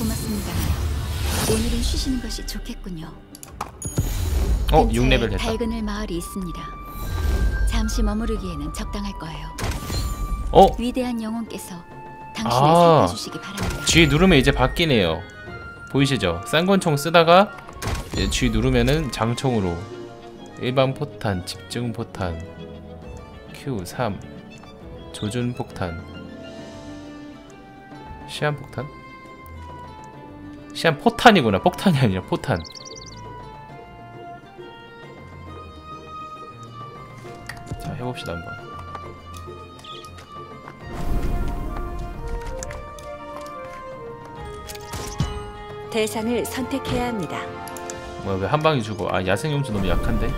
고맙습니다. 오늘은 쉬시는 것이 좋겠군요. 6레벨 됐다. 달그늘 마을이 있습니다. 잠시 머무르기에는 적당할 거예요. 위대한 영혼께서 당신을 살펴주시기 바랍니다. G 누르면 이제 바뀌네요. 보이시죠? 쌍권총 쓰다가 이제 G 누르면은 장총으로 일반 포탄, 집중 포탄, Q3, 조준 폭탄, 시한 폭탄? 시한 포탄이구나. 폭탄이 아니라 포탄. 자, 해봅시다 한번. 대상을 선택해야 합니다. 뭐야, 왜 한 방에 죽어? 아, 야생용수 너무 약한데?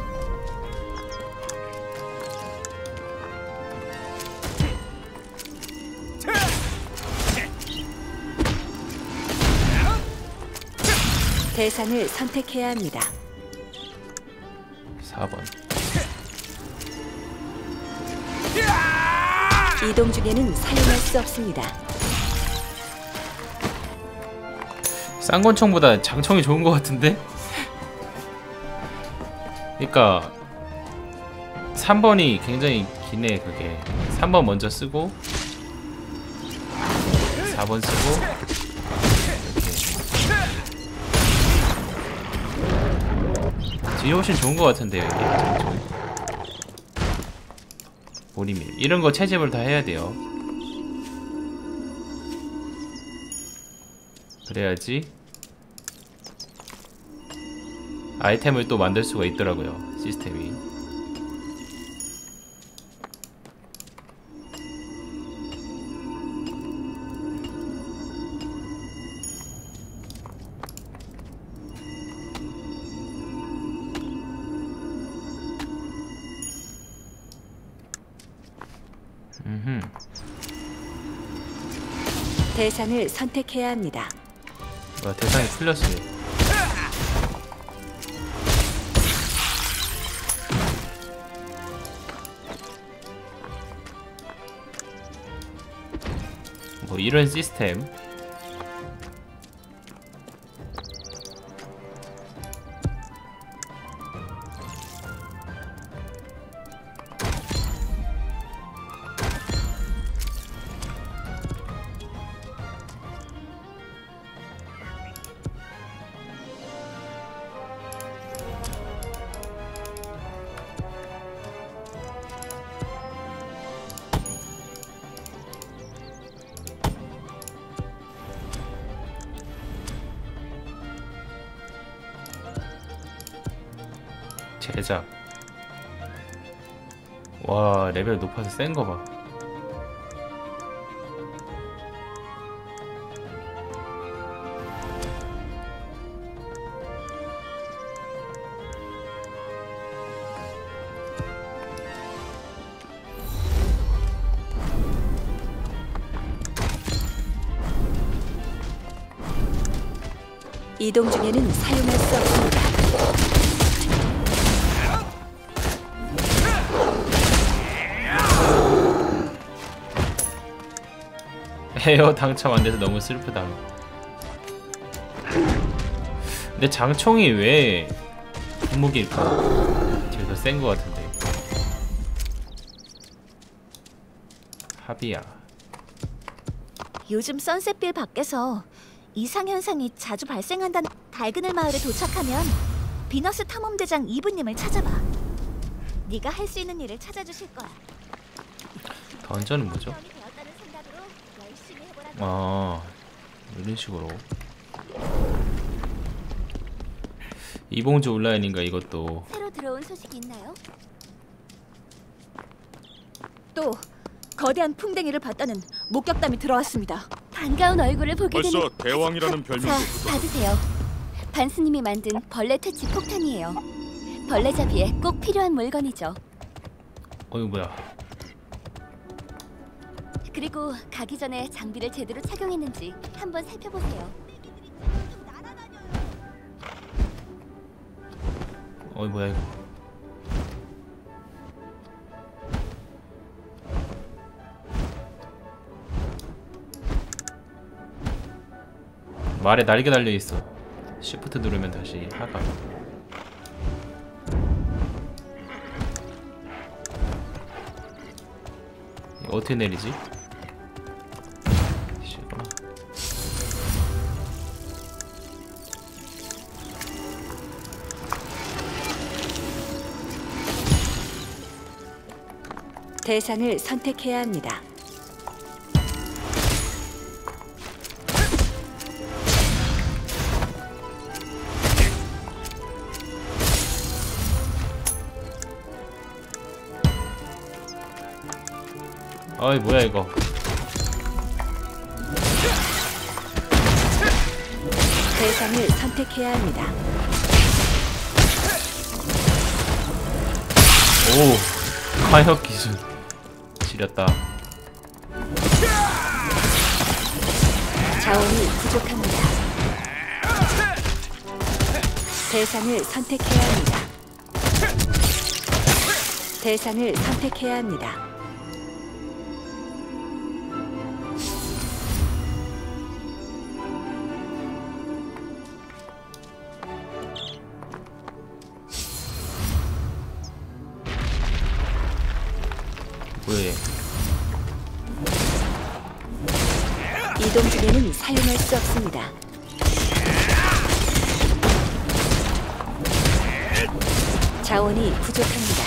대상을 선택해야 합니다. 4번. 이동 중에는 사용할 수 없습니다. 쌍권총보다 장총이 좋은 것 같은데? 그니까 3번이 굉장히 기네. 그게 3번 먼저 쓰고 4번 쓰고 이렇게 뒤에 훨씬 좋은 것 같은데요. 이게 장총 보리밀 이런거 채집을 다 해야 돼요. 그래야지 아이템을 또 만들 수가 있더라고요. 시스템이. 대상을 선택해야 합니다. 대상이 풀렸어요. 뭐 이런 시스템. 제작. 와, 레벨 높아서 센 거 봐. 이동 중에는 사용할 수 없습니다. 에어 당첨 안 돼서 너무 슬프다. 근데 장총이 왜 분무기일까? 뒤에서 센 거 같은데. 합이야. 요즘 선셋빌 밖에서 이상현상이 자주 발생한다는. 달그늘 마을에 도착하면 비너스 탐험대장 이브님을 찾아봐. 네가 할 수 있는 일을 찾아주실 거야. 던전은 뭐죠? 아, 이런 식으로. 이봉주 온라인인가 이것도. 새로 들어온 소식이 있나요? 또 거대한 풍뎅이를 봤다는 목격담이 들어왔습니다. 반가운 얼굴을 보게 되는. 벌써 대왕이라는 별명도 자, 받으세요. 반스님이 만든 벌레 퇴치 폭탄이에요. 벌레 잡이에 꼭 필요한 물건이죠. 이거 뭐야? 그리고 가기 전에 장비를 제대로 착용했는지 한번 살펴보세요. 뭐야 이거? 말에 날개 달려있어. 시프트 누르면 다시 하가. 이거 어떻게 내리지? 싫구나. 대상을 선택해야 합니다. 어이 뭐야 이거. 대상을 선택해야 합니다. 오, 화역 기술 지렸다. 자원이 부족합니다. 대상을 선택해야 합니다. 대상을 선택해야 합니다. 뭐야 얘. 이동 중에는 사용할 수 없습니다. 자원이 부족합니다.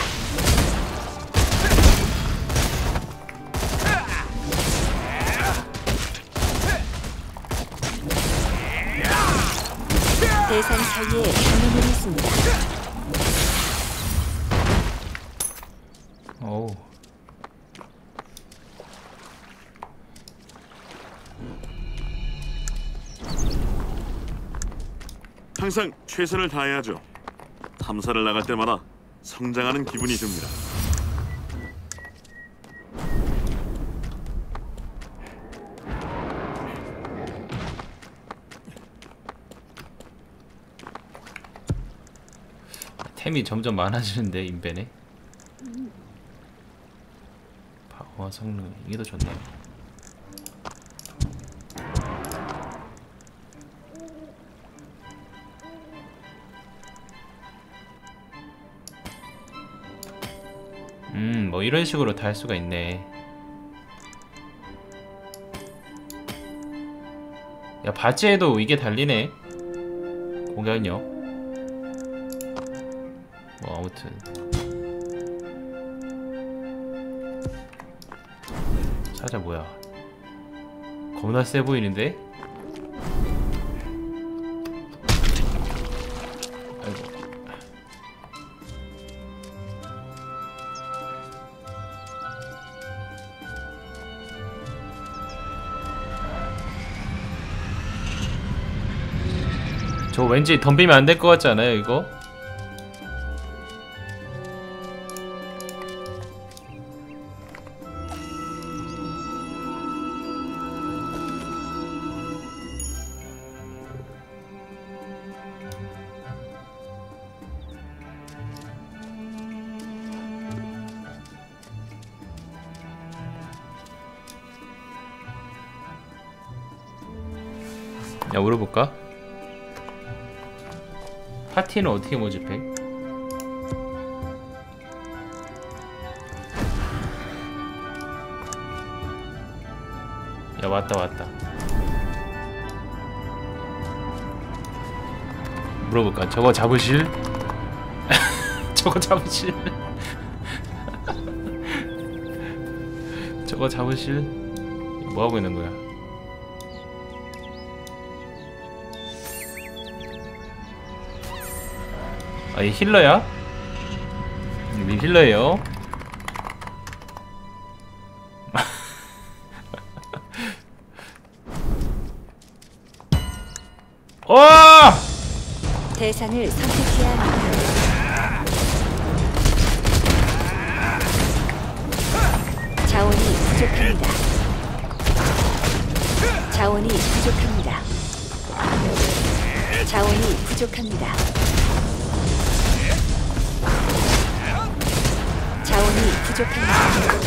대상 사이에 장애물이 있습니다. 어우. 항상 최선을 다해야죠. 탐사를 나갈 때마다 성장하는 기분이 듭니다. 템이 점점 많아지는데 인벤에. 방어와 성능 이게 더 좋네요. 뭐 이런 식으로 다 할 수가 있네. 야, 바지에도 이게 달리네. 공격력. 뭐 아무튼 사자 뭐야. 겁나 세 보이는데? 아이고. 저 왠지 덤비면 안 될 것 같지 않아요 이거? 야, 물어볼까? 파티는 어떻게 모집해? 야, 왔다. 물어볼까? 저거 잡으실? 저거 잡으실? 저거 잡으실? 뭐하고 있는 거야? 아, 이 힐러야? 이 힐러예요. 와! 대상을 선택해야 합니다. 자원이 부족합니다. 자원이 부족합니다. 자원이 부족합니다. 자원이 부족합니다.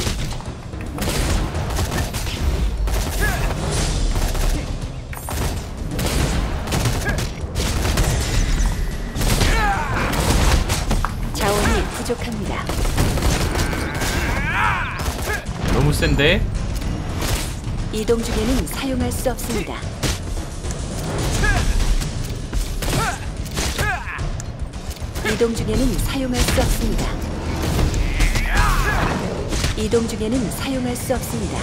센데? 이동 중에는 사용할 수 없습니다. 이동 중에는 사용할 수 없습니다. 이동 중에는 사용할 수 없습니다.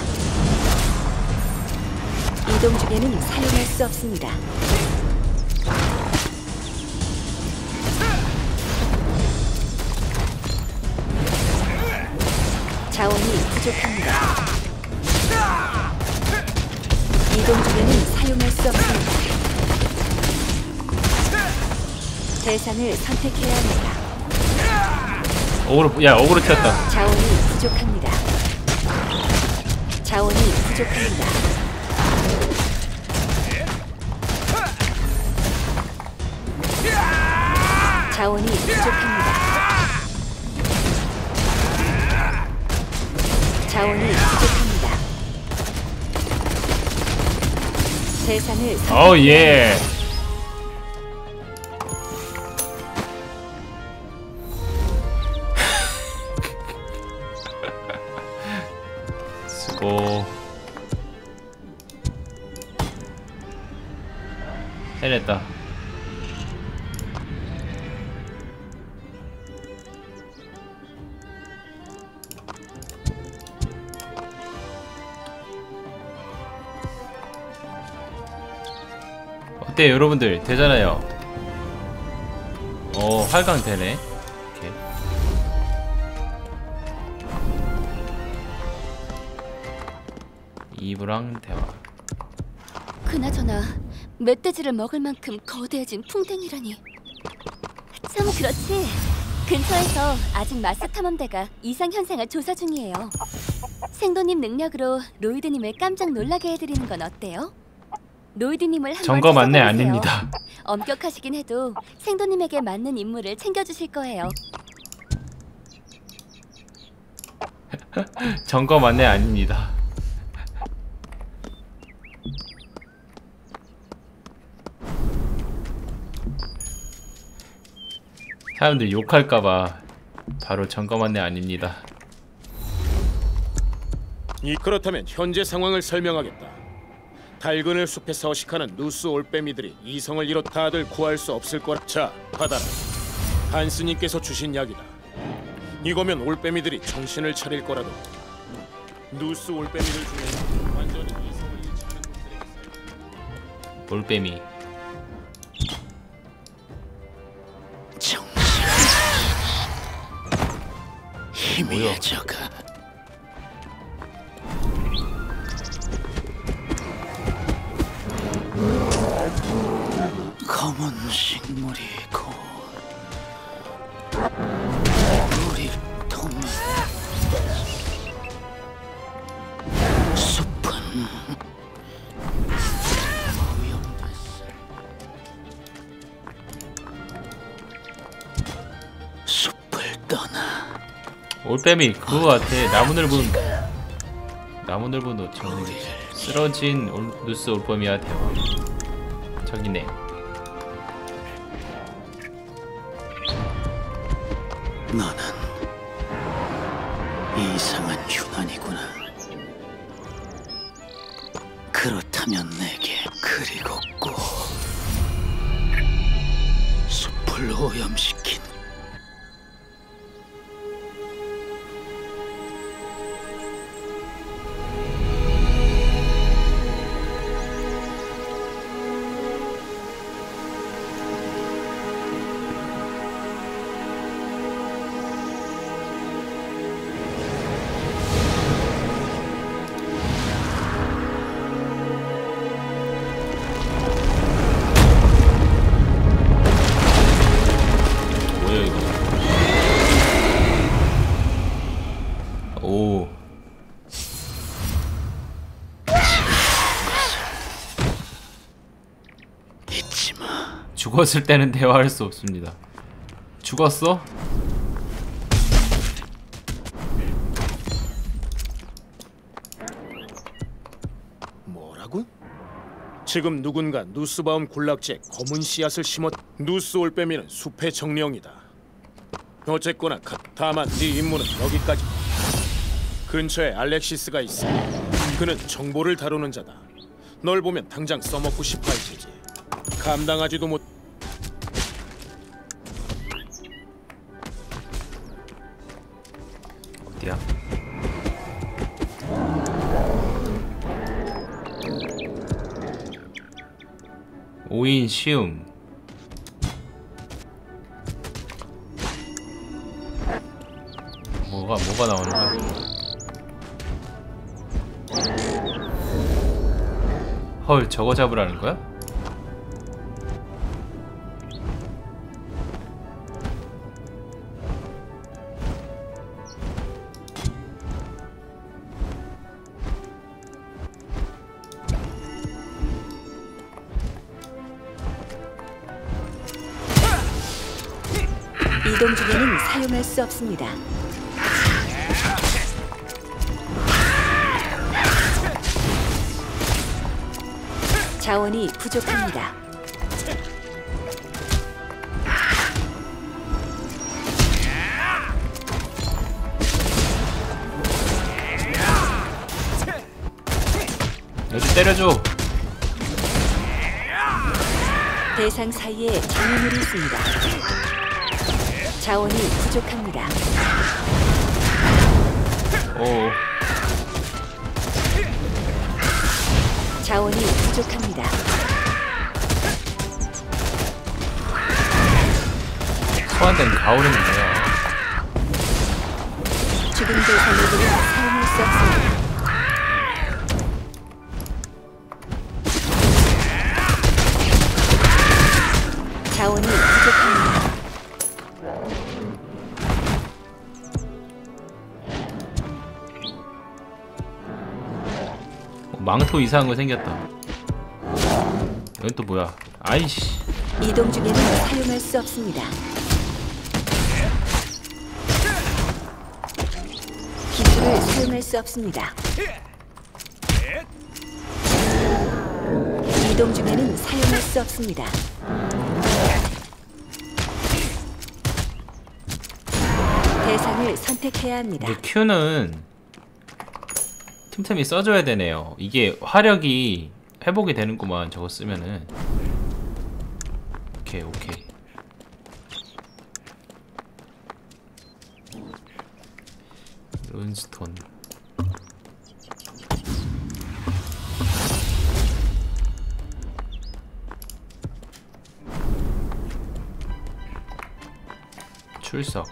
이동 중에는 사용할 수 없습니다. 자원이 부족합니다. 이동 중에는 사용할 수 없습니다. 대상을 선택해야 합니다. 어그로 튀었다. 자원이 부족합니다. 자원이 부족합니다. 자원이 부족합니다. 자원이 부족합니다. 대상을 오 예. 수고. 해냈다. 어때 여러분들? 되잖아요. 활강 되네. 오케이. 이브랑 대화. 그나저나 멧돼지를 먹을 만큼 거대해진 풍뎅이라니. 참 그렇지. 근처에서 아직 마스 탐험대가 이상 현상을 조사 중이에요. 생도님 능력으로 로이드님을 깜짝 놀라게 해드리는 건 어때요? 로이드님을 한번 점검 안내 찾아보세요. 아닙니다. 엄격하시긴 해도 생도님에게 맞는 임무를 챙겨주실 거예요. 점검 안내 아닙니다. 사람들 욕할까봐 바로 점검 안내 아닙니다. 그렇다면 현재 상황을 설명하겠다. 달그늘 숲에 서식하는 누스 올빼미들이 이성을 잃어 다들 구할 수 없을 거라. 자, 받아라. 한스님께서 주신 약이다. 이거면 올빼미들이 정신을 차릴 거라도. 누스 올빼미들 중에 완전히 이성을 잃지 않은 것들에게 올빼미. 희미해져가. 검은 식물이 곧 우리 통해. 숲은 오염됐어. 숲을 떠나. 올빼미 그거 같아. 나무늘보 놓쳐. 쓰러진 누스 올빼미와 대화. 저기네. 너는 이상한 유난이구나. 그렇다면 내게 그리고 꼭 숲을 오염시킨 오. 잊지마. 죽었을 때는 대화할 수 없습니다. 죽었어? 뭐라고? 지금 누군가 누스바움 군락지에 검은 씨앗을 심었. 누스 올빼미는 숲의 정령이다. 어쨌거나 다만 네 임무는 여기까지. 근처에 알렉시스가 있어. 그는 정보를 다루는 자다. 널 보면 당장 써먹고 싶어 할 테지. 감당하지도 못. 어디야? 오인 시움. 뭐가 나오는 거야? 헐, 저거 잡으라는 거야? 이동 중에는 사용할 수 없습니다. 자원이 부족합니다. 여기 때려줘. 대상 사이에 장애물이 있습니다. 자원이 부족합니다. 오. 자원이 부족합니다. 소환된 가오리는 뭐야? 죽은 대상에게는 사용할 수 없습니다. 자원이 부족합니다. 망토 이상한 거 생겼다. 이건 또 뭐야? 아이씨. 이동 중에는 사용할 수 없습니다. 기술을 사용할 수 없습니다. 이동 중에는 사용할 수 없습니다. 대상을 선택해야 합니다. 근데 Q는 틈틈이 써줘야 되네요. 이게 화력이 회복이 되는구만, 저거 쓰면은. 오케이. 룬스톤. 출석.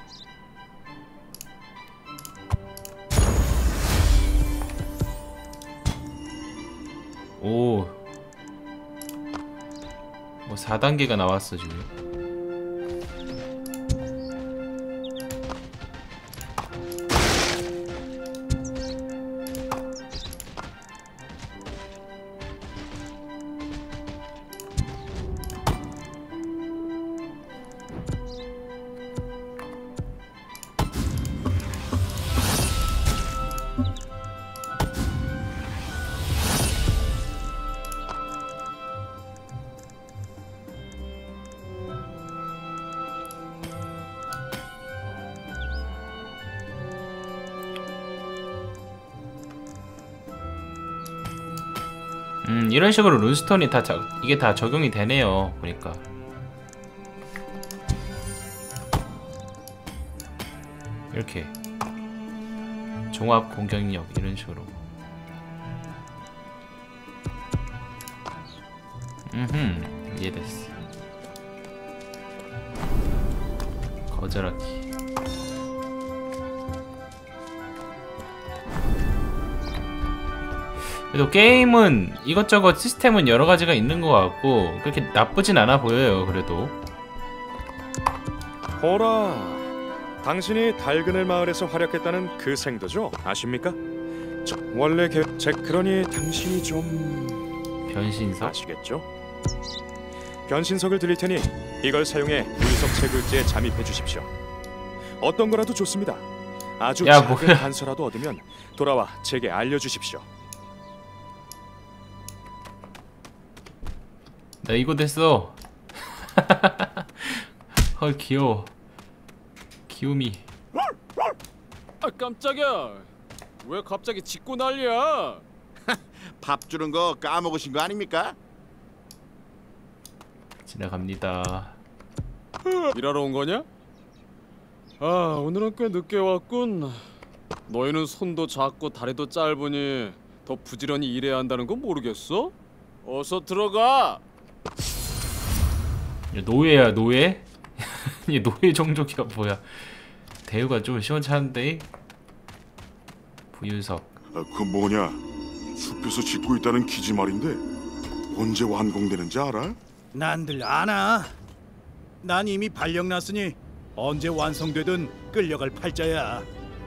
오. 뭐 4단계가 나왔어 지금. 이런 식으로 룬스톤이 이게 다 적용이 되네요, 보니까. 이렇게 종합 공격력 이런 식으로. 이해됐어. 거절하기. 그래도 게임은 이것저것 시스템은 여러 가지가 있는 것 같고 그렇게 나쁘진 않아 보여요. 그래도. 호라, 당신이 달그늘 마을에서 활약했다는 그 생도죠? 아십니까? 원래 그러니 당신이 좀 변신석? 아시겠죠? 변신석을 드릴 테니 이걸 사용해 물석체 글지에 잠입해 주십시오. 어떤 거라도 좋습니다. 아주 작은 뭐야. 단서라도 얻으면 돌아와 제게 알려주십시오. 나 이거 됐어. 헐, 귀여워. 귀요미. 아 깜짝이야. 왜 갑자기 짖고 난리야? 밥 주는 거 까먹으신 거 아닙니까? 지나갑니다. 일하러 온 거냐? 아, 오늘은 꽤 늦게 왔군. 너희는 손도 작고 다리도 짧으니 더 부지런히 일해야 한다는 건 모르겠어? 어서 들어가. 야, 노예야 노예? 이 노예 종족이야 뭐야? 대우가 좀 시원찮은데? 부유석. 그 뭐냐? 숲에서 짓고 있다는 기지 말인데 언제 완공되는지 알아? 난들 아나. 난 이미 발령 났으니 언제 완성되든 끌려갈 팔자야.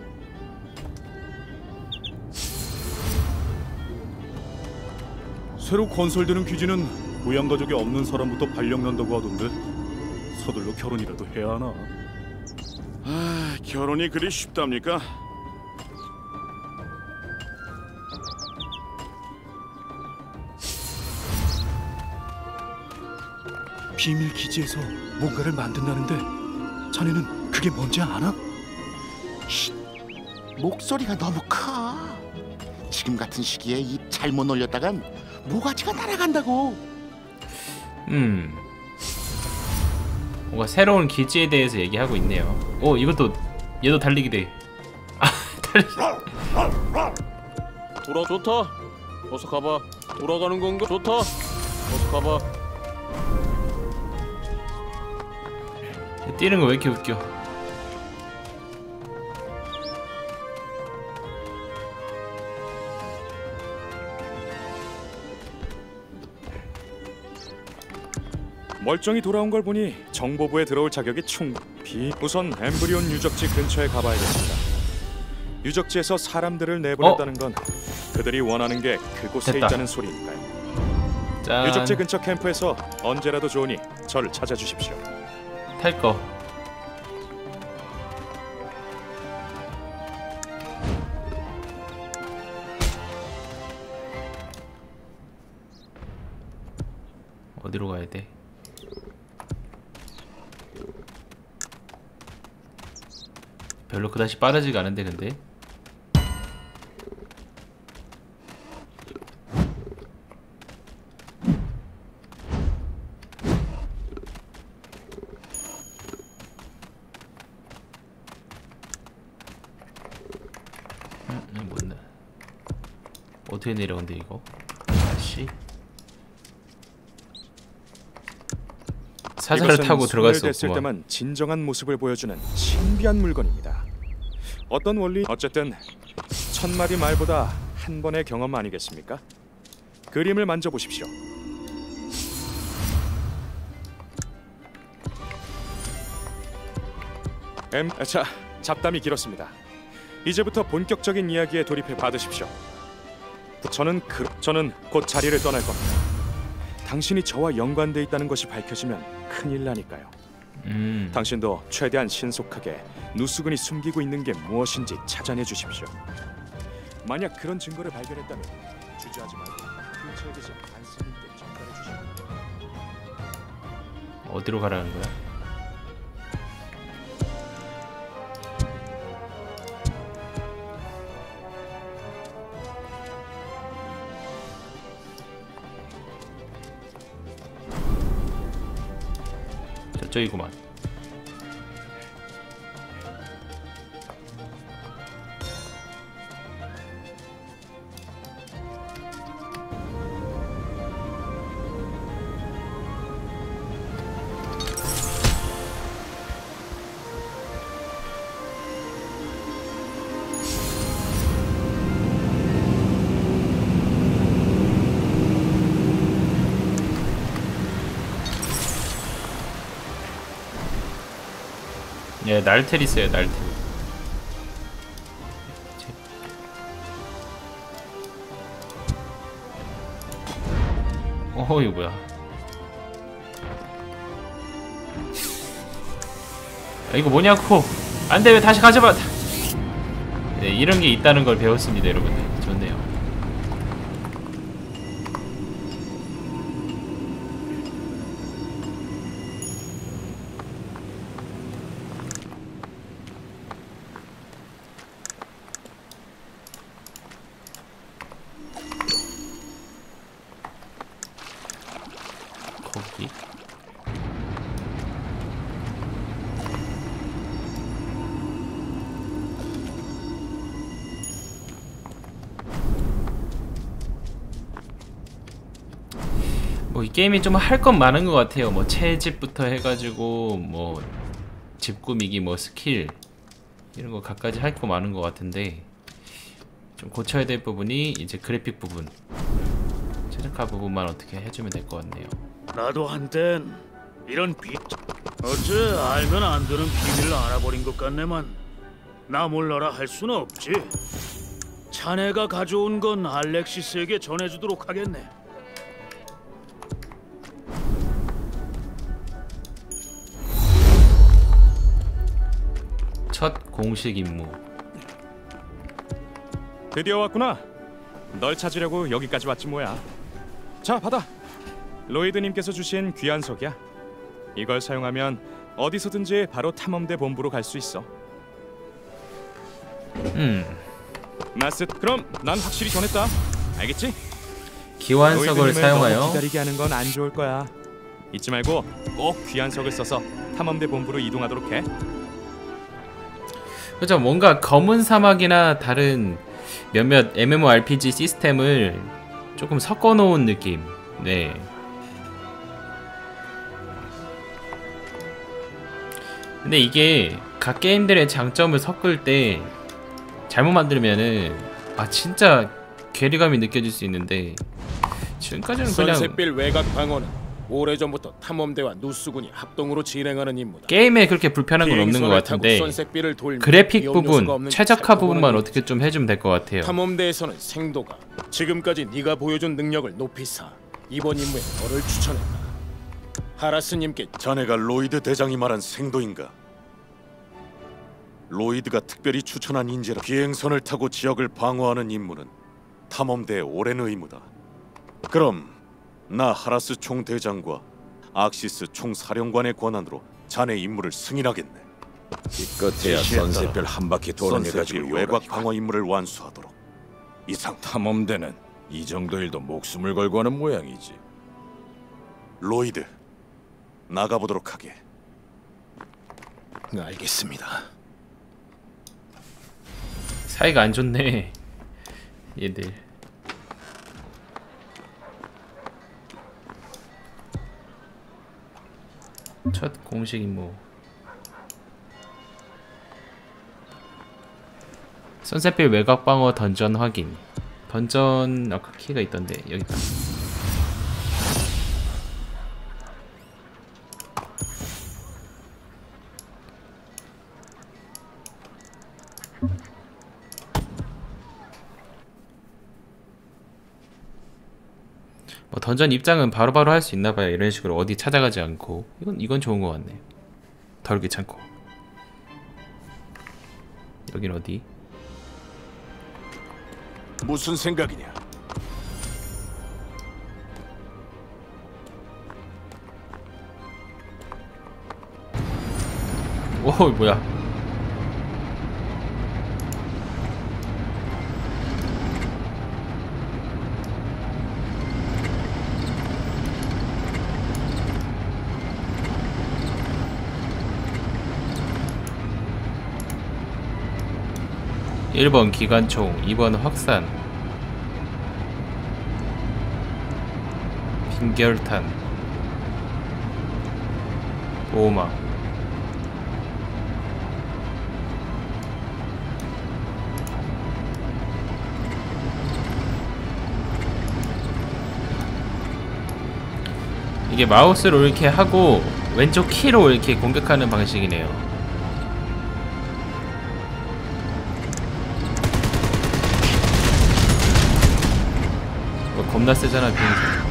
새로 건설되는 기지는 부양가족이 없는 사람부터 발령 난다고 하던데 서둘러 결혼이라도 해야 하나? 아, 결혼이 그리 쉽답니까? 비밀 기지에서 뭔가를 만든다는데 자네는 그게 뭔지 아나? 목소리가 너무 커. 지금 같은 시기에 입 잘못 놀렸다간 모가지가 날아간다고. 뭔가 새로운 기지에 대해서 얘기하고 있네요. 오, 이것도 얘도 달리기 돼. 아, 달리기. 돌아 좋다. 어서 가봐. 돌아가는 건가? 좋다. 어서 가봐. 뛰는 거 왜 이렇게 웃겨? 멀쩡히 돌아온 걸 보니 정보부에 들어올 자격이 충분히. 우선 엠브리온 유적지 근처에 가봐야겠습니다. 유적지에서 사람들을 내보냈다는 건 그들이 원하는 게 그곳에 됐다. 있다는 소리니까요. 짠. 유적지 근처 캠프에서 언제라도 좋으니 저를 찾아주십시오. 탈 거. 어디로 가야 돼? 별로 그다지 빠르지가 않은데 근데. 뭐나? 어떻게 내려온대 이거? 아씨. 사자를 타고 들어갈 수 됐을 없구만. 때만 진정한 모습을 보여주는 신비한 물건입니다. 어떤 원리? 어쨌든 1000마리 말보다 한 번의 경험 아니겠습니까? 그림을 만져보십시오. 자, 잡담이 길었습니다. 이제부터 본격적인 이야기에 돌입해 받으십시오. 저는 곧 자리를 떠날 겁니다. 당신이 저와 연관돼 있다는 것이 밝혀지면 큰일 나니까요. 당신도 최대한 신속하게 누수군이 숨기고 있는 게 무엇인지 찾아내 주십시오. 만약 그런 증거를 발견했다면 주저하지 말고 근처에 계신 안스님께 전달해 주십시오. 어디로 가라는 거야? 저쪽이구만. 예, 날텔 있어요, 날텔. 이거 뭐야? 야, 이거 뭐냐고? 안돼, 왜 다시 가져봐? 네, 이런 게 있다는 걸 배웠습니다, 여러분들. 좋네요. 어디? 뭐 이 게임이 좀 할 건 많은 것 같아요. 뭐 채집부터 해가지고 뭐 집 꾸미기, 뭐 스킬 이런 거 갖가지 할 거 많은 것 같은데 좀 고쳐야 될 부분이 이제 그래픽 부분, 최적화 부분만 어떻게 해주면 될 것 같네요. 나도 한땐 이런 어째 알면 안 되는 비밀을 알아버린 것 같네만 나 몰라라 할 수는 없지. 자네가 가져온 건 알렉시스에게 전해주도록 하겠네. 첫 공식 임무. 드디어 왔구나. 널 찾으려고 여기까지 왔지 뭐야. 자, 받아. 로이드님께서 주신 귀한 석이야. 이걸 사용하면 어디서든지 바로 탐험대 본부로 갈 수 있어. 마스, 그럼 난 확실히 전했다. 알겠지? 기환석을 사용하여 기다리게 하는 건 안 좋을 거야. 잊지 말고 꼭 귀한 석을 써서 탐험대 본부로 이동하도록 해. 그죠, 뭔가 검은 사막이나 다른 몇몇 MMORPG 시스템을 조금 섞어 놓은 느낌. 네. 근데 이게 각 게임들의 장점을 섞을 때 잘못 만들면은 아 진짜 괴리감이 느껴질 수 있는데 지금까지는 그냥 선셋빌 외곽 방어는 오래전부터 탐험대와 누스군이 합동으로 진행하는 임무다. 게임에 그렇게 불편한 건 없는 것 같은데 그래픽 부분, 최적화 부분만 어떻게 좀 해주면 될 것 같아요. 탐험대에서는 생도가 지금까지 네가 보여준 능력을 높이사 이번 임무에 너를 추천했다. 하라스님께 자네가 로이드 대장이 말한 생도인가? 로이드가 특별히 추천한 인재라. 비행선을 타고 지역을 방어하는 임무는 탐험대의 오랜 의무다. 그럼 나 하라스 총대장과 악시스 총사령관의 권한으로 자네 임무를 승인하겠네. 기껏해야 선셋별 한 바퀴 돌아내가지고 외곽 방어 임무를 완수하도록. 이상. 탐험대는 이 정도 일도 목숨을 걸고 하는 모양이지. 로이드, 나가보도록 하게. 알겠습니다. 사이가 안 좋네 얘들. 첫 공식 임무. 선셋빌 외곽 방어 던전 확인. 던전 아까 키가 있던데 여기다. 뭐 던전 입장은 바로바로 할 수 있나봐요. 이런 식으로 어디 찾아가지 않고. 이건 좋은 것 같네. 덜 귀찮고. 여긴 어디? 무슨 생각이냐? 오 뭐야? (1번) 기관총, (2번) 확산, 빈결탄, 보호막. 이게 마우스로 이렇게 하고 왼쪽 키로 이렇게 공격하는 방식이네요. 겁나 세잖아 비행기.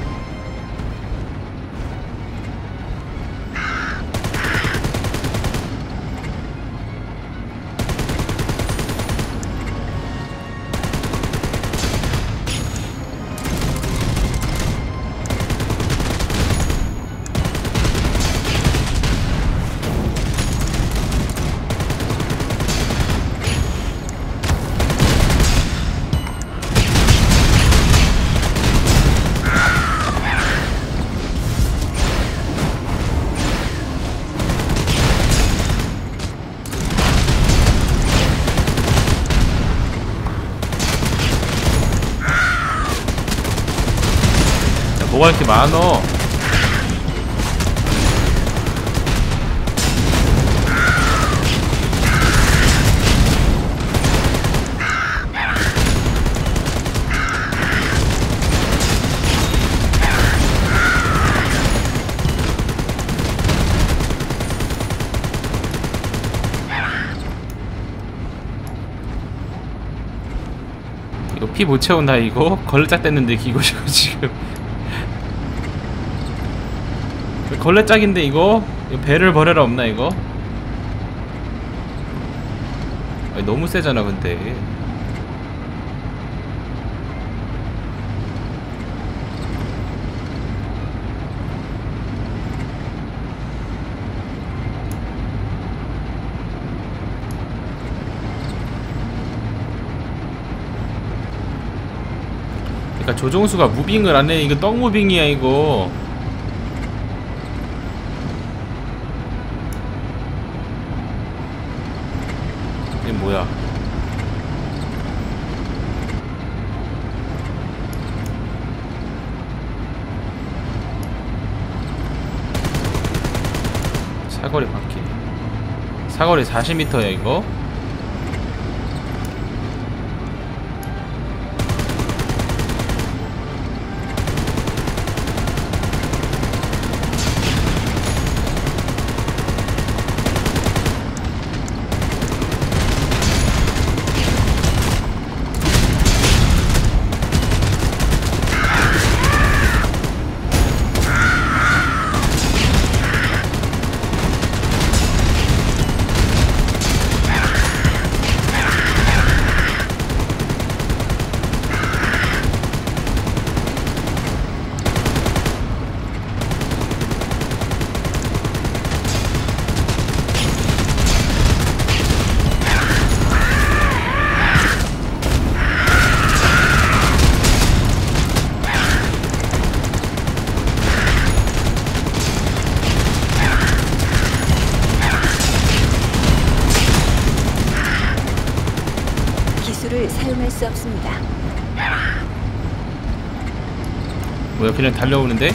뭐가 이렇게 많어? 이거 피 못 채우나 이거? 걸레짝 뗐는데 이거 지금 걸레짝인데 이거? 이거 배를 버려라 없나 이거? 아니, 너무 세잖아 근데. 그러니까 조종수가 무빙을 안 해. 이거 떡 무빙이야 이거. 이게 뭐야? 사거리 바퀴. 사거리 40m야 이거. 사용할 수 없습니다. 뭐야 그냥 달려오는데?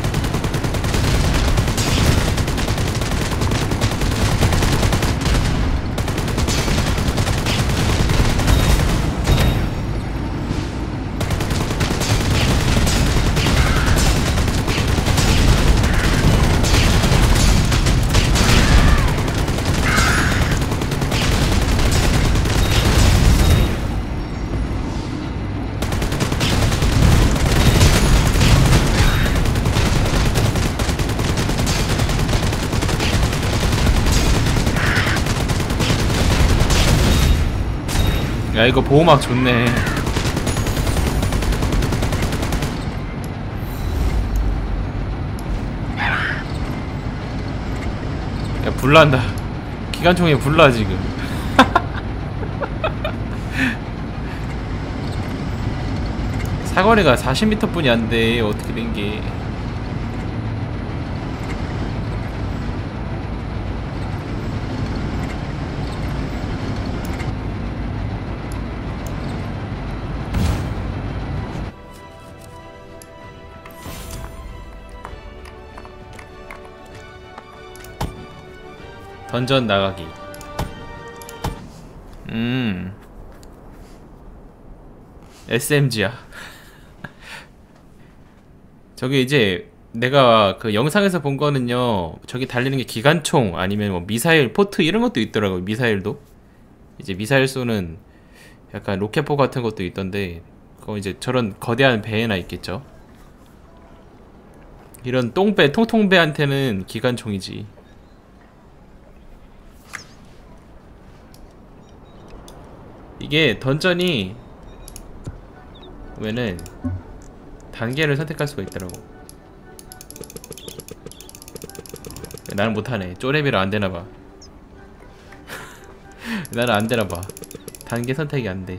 야 이거 보호막 좋네. 야 불난다. 기관총에 불나 지금. 사거리가 40m 뿐이 안 돼. 어떻게 된 게? 던전 나가기. SMG야. 저게 이제 내가 그 영상에서 본 거는요, 저기 달리는 게 기관총 아니면 뭐 미사일 포트 이런 것도 있더라고요. 미사일도 이제 미사일 쏘는 약간 로켓포 같은 것도 있던데, 그거 이제 저런 거대한 배에나 있겠죠. 이런 똥배 통통배한테는 기관총이지. 이게 던전이 보면은 단계를 선택할 수가 있더라고. 나는 못하네. 쪼레비로 안되나봐. 나는 안되나봐. 단계 선택이 안돼.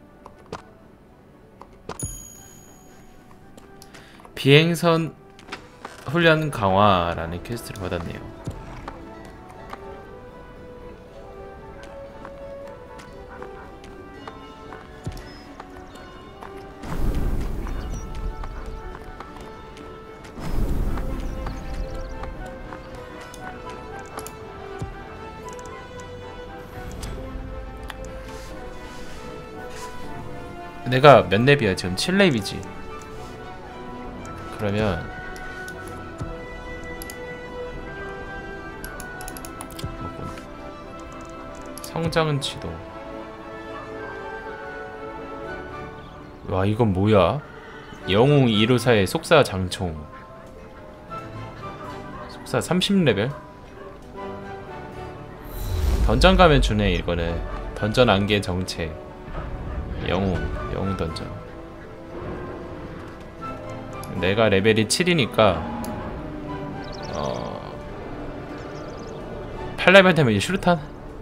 비행선 훈련 강화라는 퀘스트를 받았네요. 내가 몇 렙이야? 지금 7렙이지. 그러면 성장은 지도. 와, 이건 뭐야? 영웅 2루사의 속사 장총. 속사 30레벨? 던전 가면 주네. 이거는 던전 안개 정체. 영웅 던전. 내가 레벨이 7이니까 8레벨 되면 이제 슈루탄?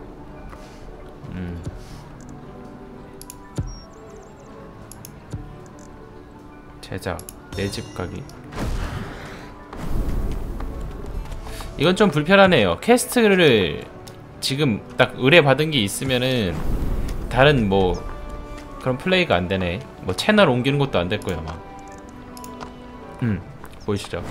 제작 내 집 가기. 이건 좀 불편하네요. 퀘스트를 지금 딱 의뢰받은 게 있으면은 다른 뭐 그런 플레이가 안 되네. 뭐 채널 옮기는 것도 안 될 거야 아마. 보이시죠?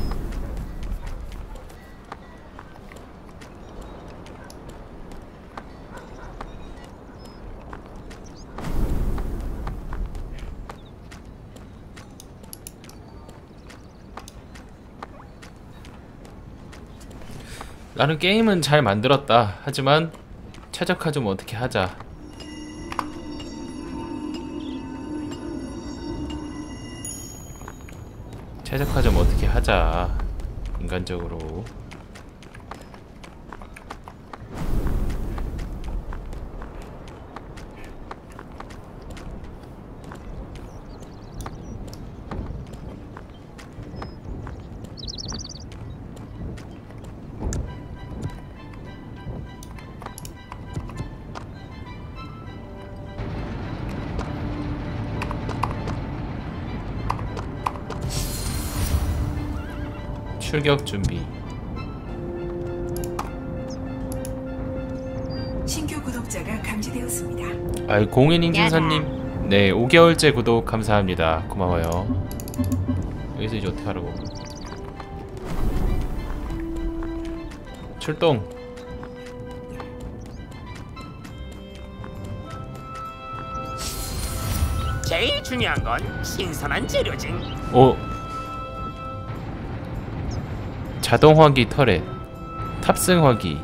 나는 게임은 잘 만들었다. 하지만 최적화 좀 어떻게 하자. 최적화 좀 어떻게 하자. 인간적으로. 출격 준비. 신규 구독자가 감지되었습니다. 아이, 공인인증사님, 네, 5개월째 구독 감사합니다. 고마워요. 여기서 이제 어떻게 하라고? 출동. 제일 중요한 건 신선한 재료지. 오. 자동화기 터렛, 탑승화기.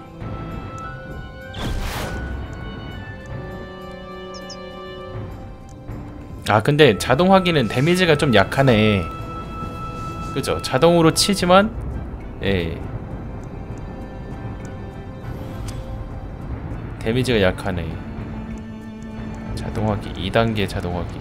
아, 근데 자동화기는 데미지가 좀 약하네. 그죠? 자동으로 치지만, 예, 데미지가 약하네. 자동화기 2단계 자동화기.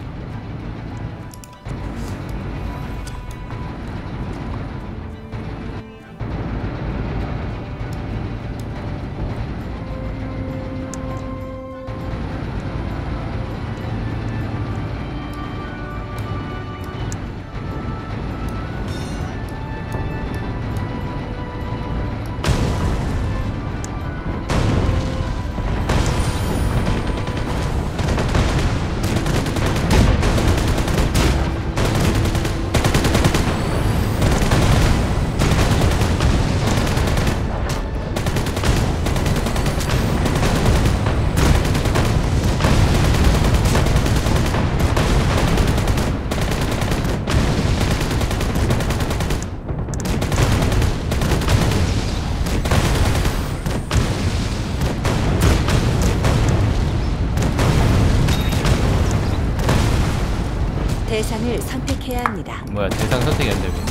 대상을 선택해야 합니다. 뭐야, 대상 선택이 안 되면.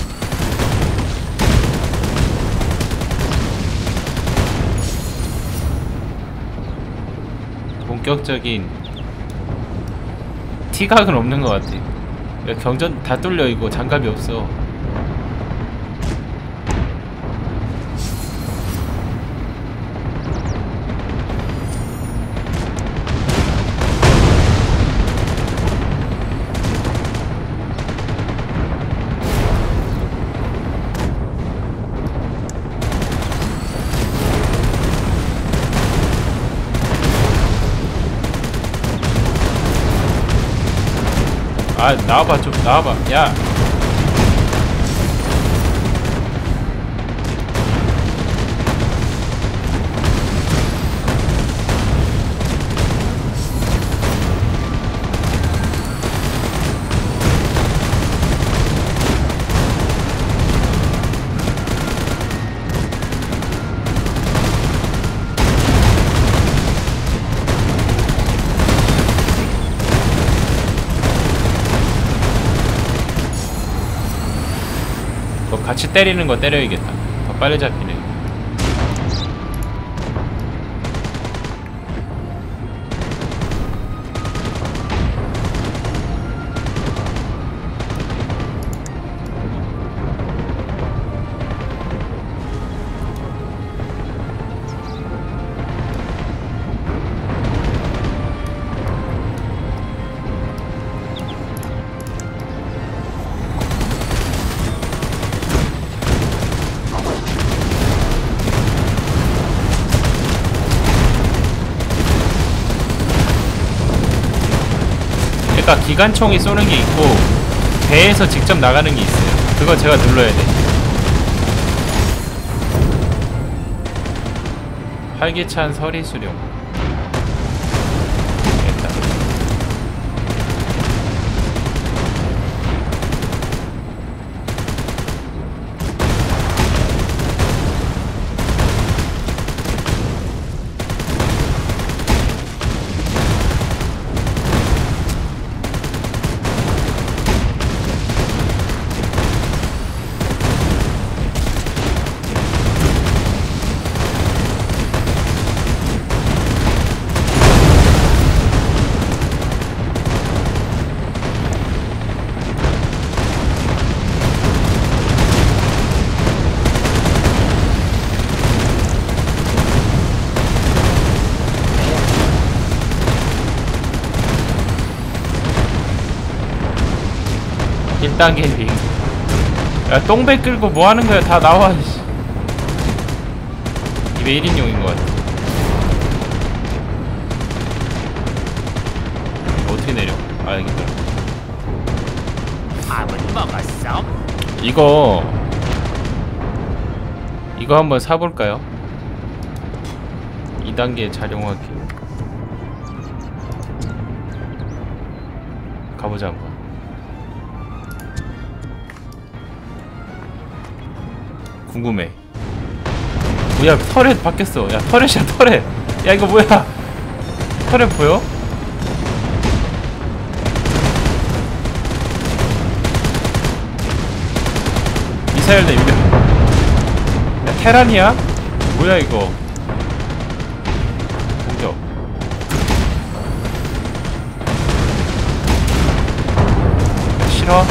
본격적인 티각은 없는 것 같아. 야, 경전 다 뚫려. 이거 장갑이 없어. 아 나와봐 좀 나와봐 야. 같이 때리는 거 때려야겠다. 더 빨리 잡히네. 그러니까 기관총이 쏘는 게 있고 배에서 직접 나가는 게 있어요. 그거 제가 눌러야 돼. 활기찬 서리 수령. 됐다. 일단 갤링. 야 똥배 끌고 뭐하는 거야. 다 나와. 이게 1인용인 것 같아. 어떻게 내려? 아 여기다. 밥은 먹었어? 이거 한번 사볼까요? 2단계 자룡하기. 가보자 한번. 궁금해. 뭐야 터렛 바뀌었어. 야 터렛이야 터렛. 야 이거 뭐야. 터렛 보여? 미사일 대 유령. 야 테란이야? 뭐야 이거. 공격. 싫어?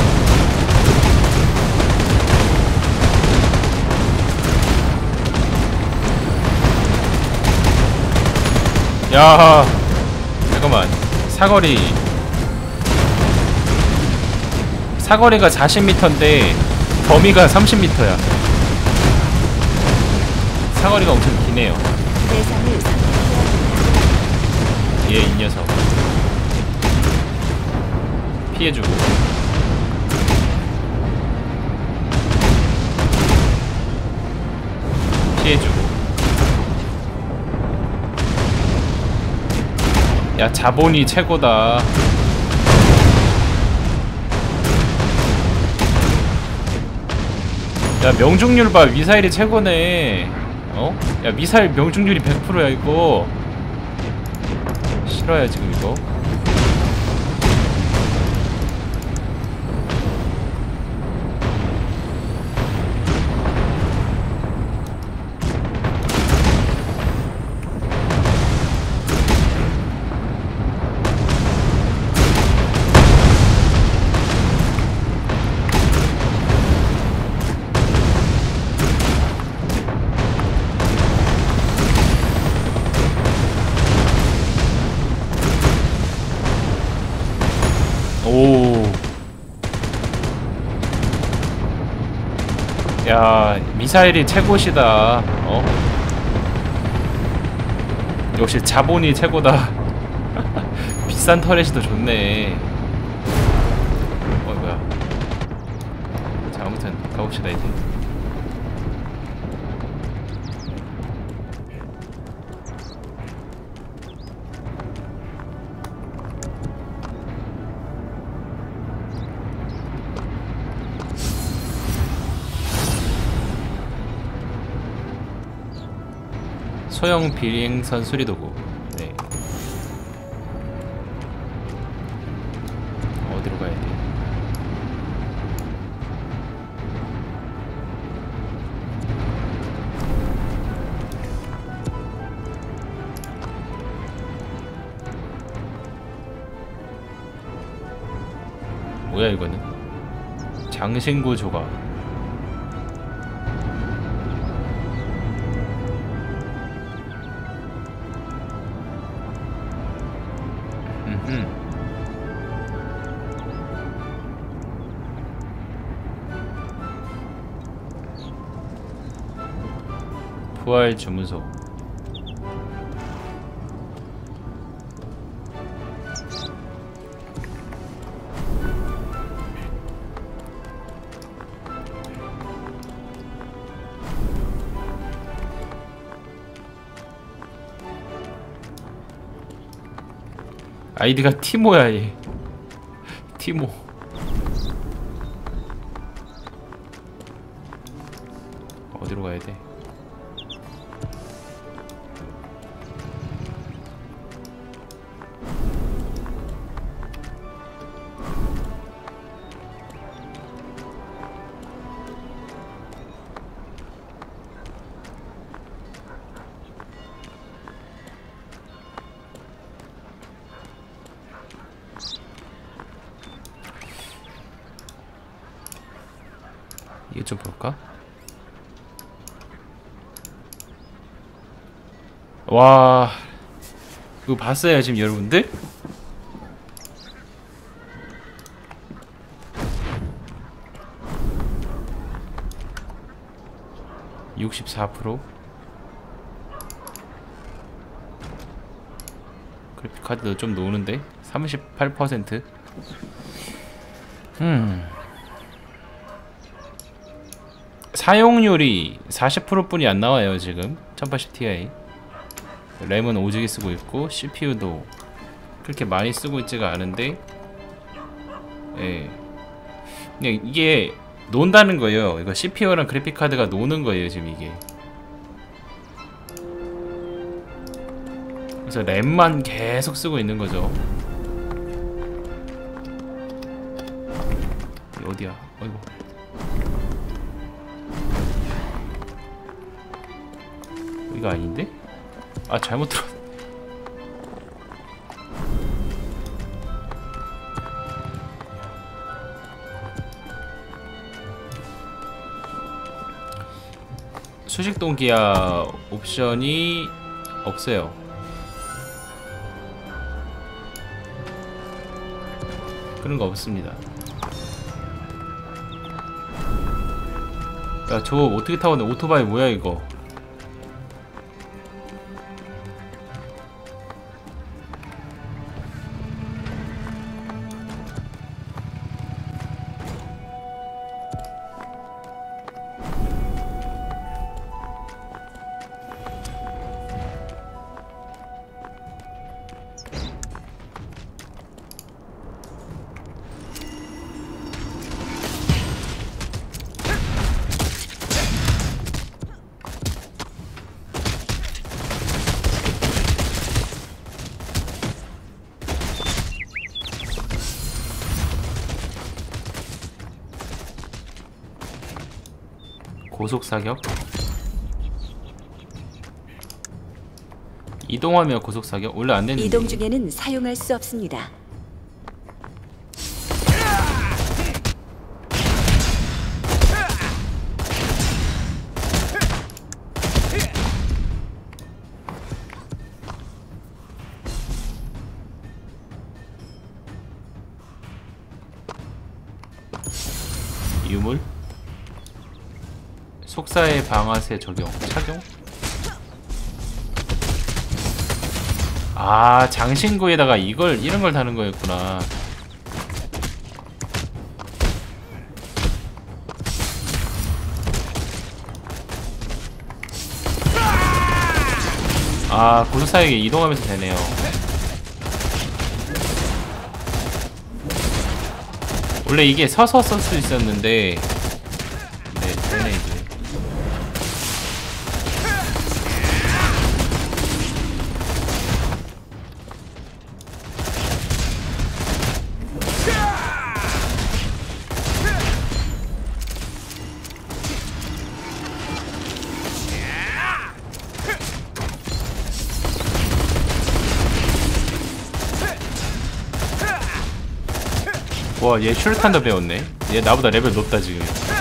야 잠깐만. 사거리가 40m인데 범위가 30m야. 사거리가 엄청 기네요. 얘 이 녀석 피해주고. 피해주고. 야 자본이 최고다. 야 명중률 봐. 미사일이 최고네. 어? 야 미사일 명중률이 100%야 이거. 싫어야 지금 이거. 오. 야, 미사일이 최고시다. 어? 역시 자본이 최고다. 비싼 터렛이 더 좋네. 아무튼 가봅시다 이제. 소형 비행선 수리도구. 네. 어디로 가야 돼? 뭐야 이거는? 장신구 조각. 부활 주문소. 아이디가 티모야 얘. 티모. 어디로 가야 돼? 이거 좀 볼까? 와, 이거 봤어요 지금 여러분들? (64%) 그래픽카드도 좀 노는데 38%. 사용률이 40% 뿐이 안 나와요 지금 1080ti. 램은 오지게 쓰고 있고 CPU도 그렇게 많이 쓰고 있지가 않은데, 예, 그냥 이게 논다는 거예요. 이거 CPU랑 그래픽 카드가 노는 거예요 지금 이게. 그래서 램만 계속 쓰고 있는 거죠. 어디야? 어이구. 이거 아닌데? 아, 잘못 들어. 수직동 기아 옵션이 없어요. 그런 거 없습니다. 야, 저거 어떻게 타고 오토바이 뭐야 이거? 고속 사격? 이동하며 고속 사격? 원래 안 되는데. 이동 중에는 사용할 수 없습니다. 유물? 속사의 방아쇠 적용, 착용? 아, 장신구에다가 이런 걸 다는 거였구나. 아, 고속사역에 이동하면서 되네요. 원래 이게 서서 쓸 수 있었는데 네, 되네 이제. 와, 얘 슈르탄도 배웠네. 얘 나보다 레벨 높다 지금.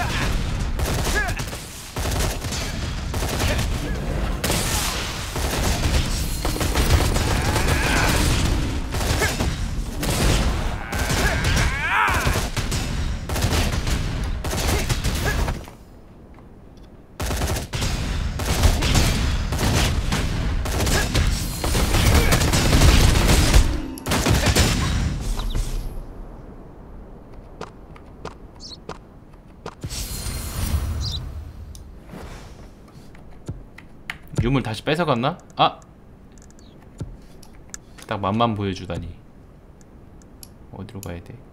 유물 다시 뺏어갔나? 아! 딱 맛만 보여주다니. 어디로 가야 돼?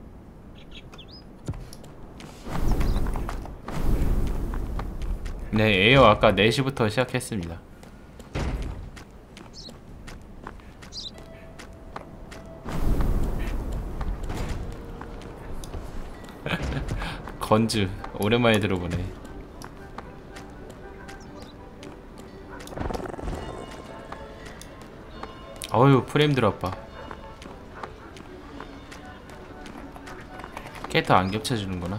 네, 에어 아까 4시부터 시작했습니다. 건즈 오랜만에 들어보네. 어휴, 프레임 드랍 봐. 캐릭터 안 겹쳐지는구나.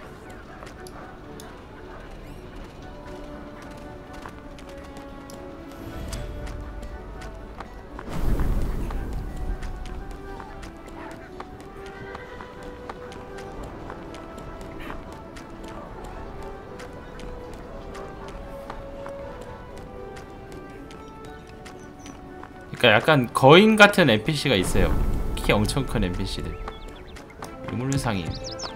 그러니까 약간 거인 같은 NPC가 있어요. 키 엄청 큰 NPC들. 유물상인.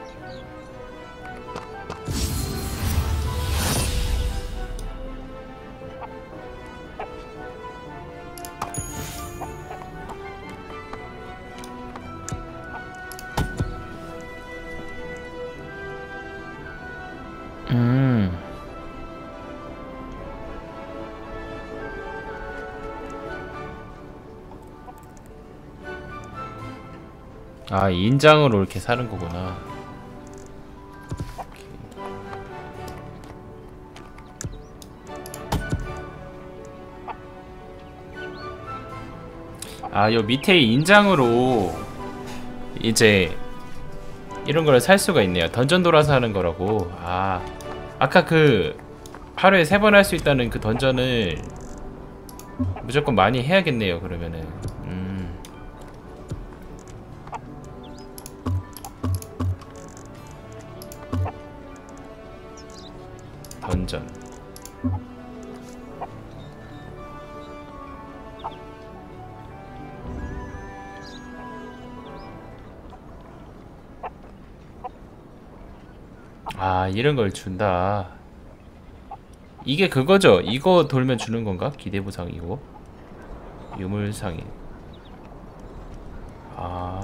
아, 인장으로 이렇게 사는 거구나. 아, 요 밑에 인장으로 이제 이런 걸 살 수가 있네요. 던전 돌아서 하는 거라고. 아, 아까 그 하루에 3번 할 수 있다는 그 던전을 무조건 많이 해야겠네요, 그러면은. 던전. 아, 이런 걸 준다. 이게 그거죠? 이거 돌면 주는 건가? 기대보상 이거? 유물상인. 아.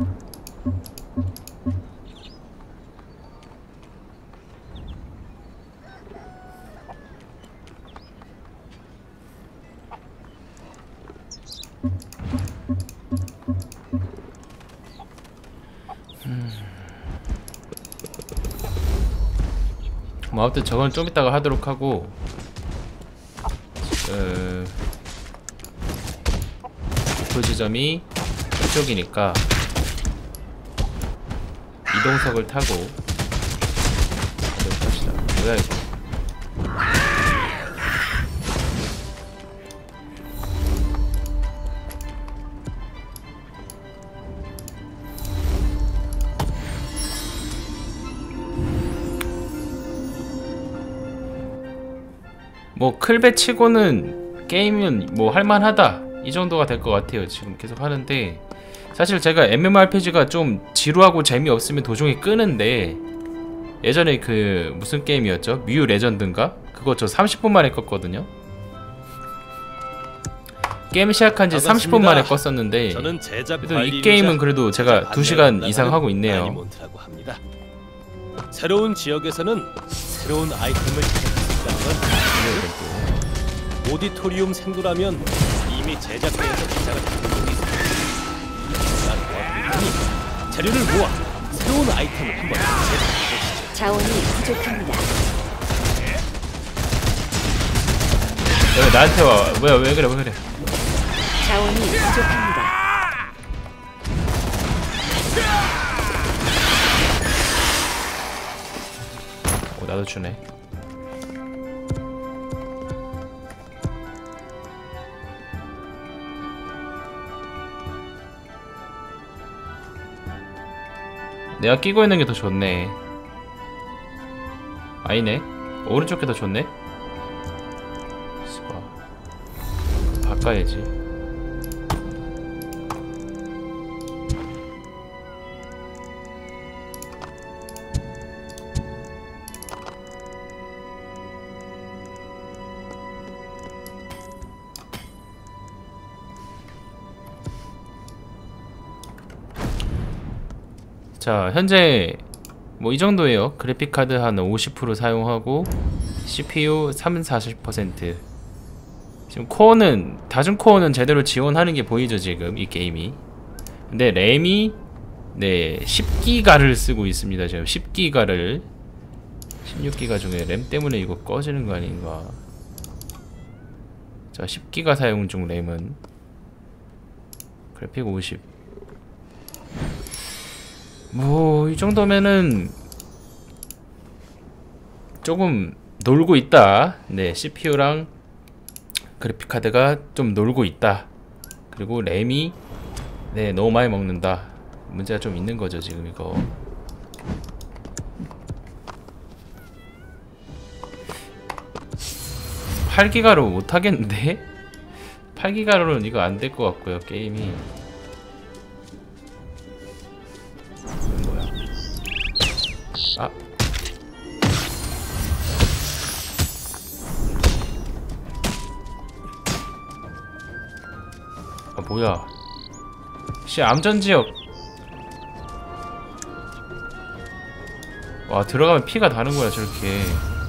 뭐 아무튼 저건 좀 이따가 하도록 하고, 목표 지점이 이쪽이니까 이동석을 타고 가도록 합시다. 뭐야 이거? 뭐 클베 치고는 게임은 뭐 할만하다 이 정도가 될 것 같아요. 지금 계속 하는데 사실 제가 MMORPG가 좀 지루하고 재미없으면 도중에 끄는데, 예전에 그 무슨 게임이었죠? 뮤 레전드인가? 그거 저 30분 만에 껐거든요. 게임 시작한 지 30분 만에 껐었는데 저는 제작 그래도 이 게임은 그래도 제가 2시간 이상 하고 있네요. 다니몬트라고 합니다. 새로운 지역에서는 새로운 아이템을 찾을 수 있다는 건 오디토리움 생도라면 이미 제작회에서 기사가 잡힌 적이 있습니다. 자료를 모아 새로운 아이템을 한번 제작해보시죠. 자원이 부족합니다. 왜 나한테 와? 뭐야 왜 그래 왜 그래? 자원이 부족합니다. 나도 주네. 내가 끼고 있는 게 더 좋네. 아니네. 오른쪽 게 더 좋네. 바꿔야지. 자, 현재 뭐 이 정도예요. 그래픽 카드 한 50% 사용하고 CPU 30-40%. 지금 코어는 다중 코어는 제대로 지원하는 게 보이죠, 지금 이 게임이. 근데 램이 네, 10기가를 쓰고 있습니다. 지금 10기가를 16기가 중에 램 때문에 이거 꺼지는 거 아닌가. 자, 10기가 사용 중 램은 그래픽 50. 뭐 이 정도면은 조금 놀고 있다. 네, CPU랑 그래픽 카드가 좀 놀고 있다. 그리고 램이 네, 너무 많이 먹는다. 문제가 좀 있는 거죠, 지금 이거. (8기가로) 못 하겠는데? 8기가로는 이거 안 될 것 같고요, 게임이. 뭐야? 아. 아, 뭐야. 씨, 암전지역. 와, 들어가면 피가 다는 거야, 저렇게.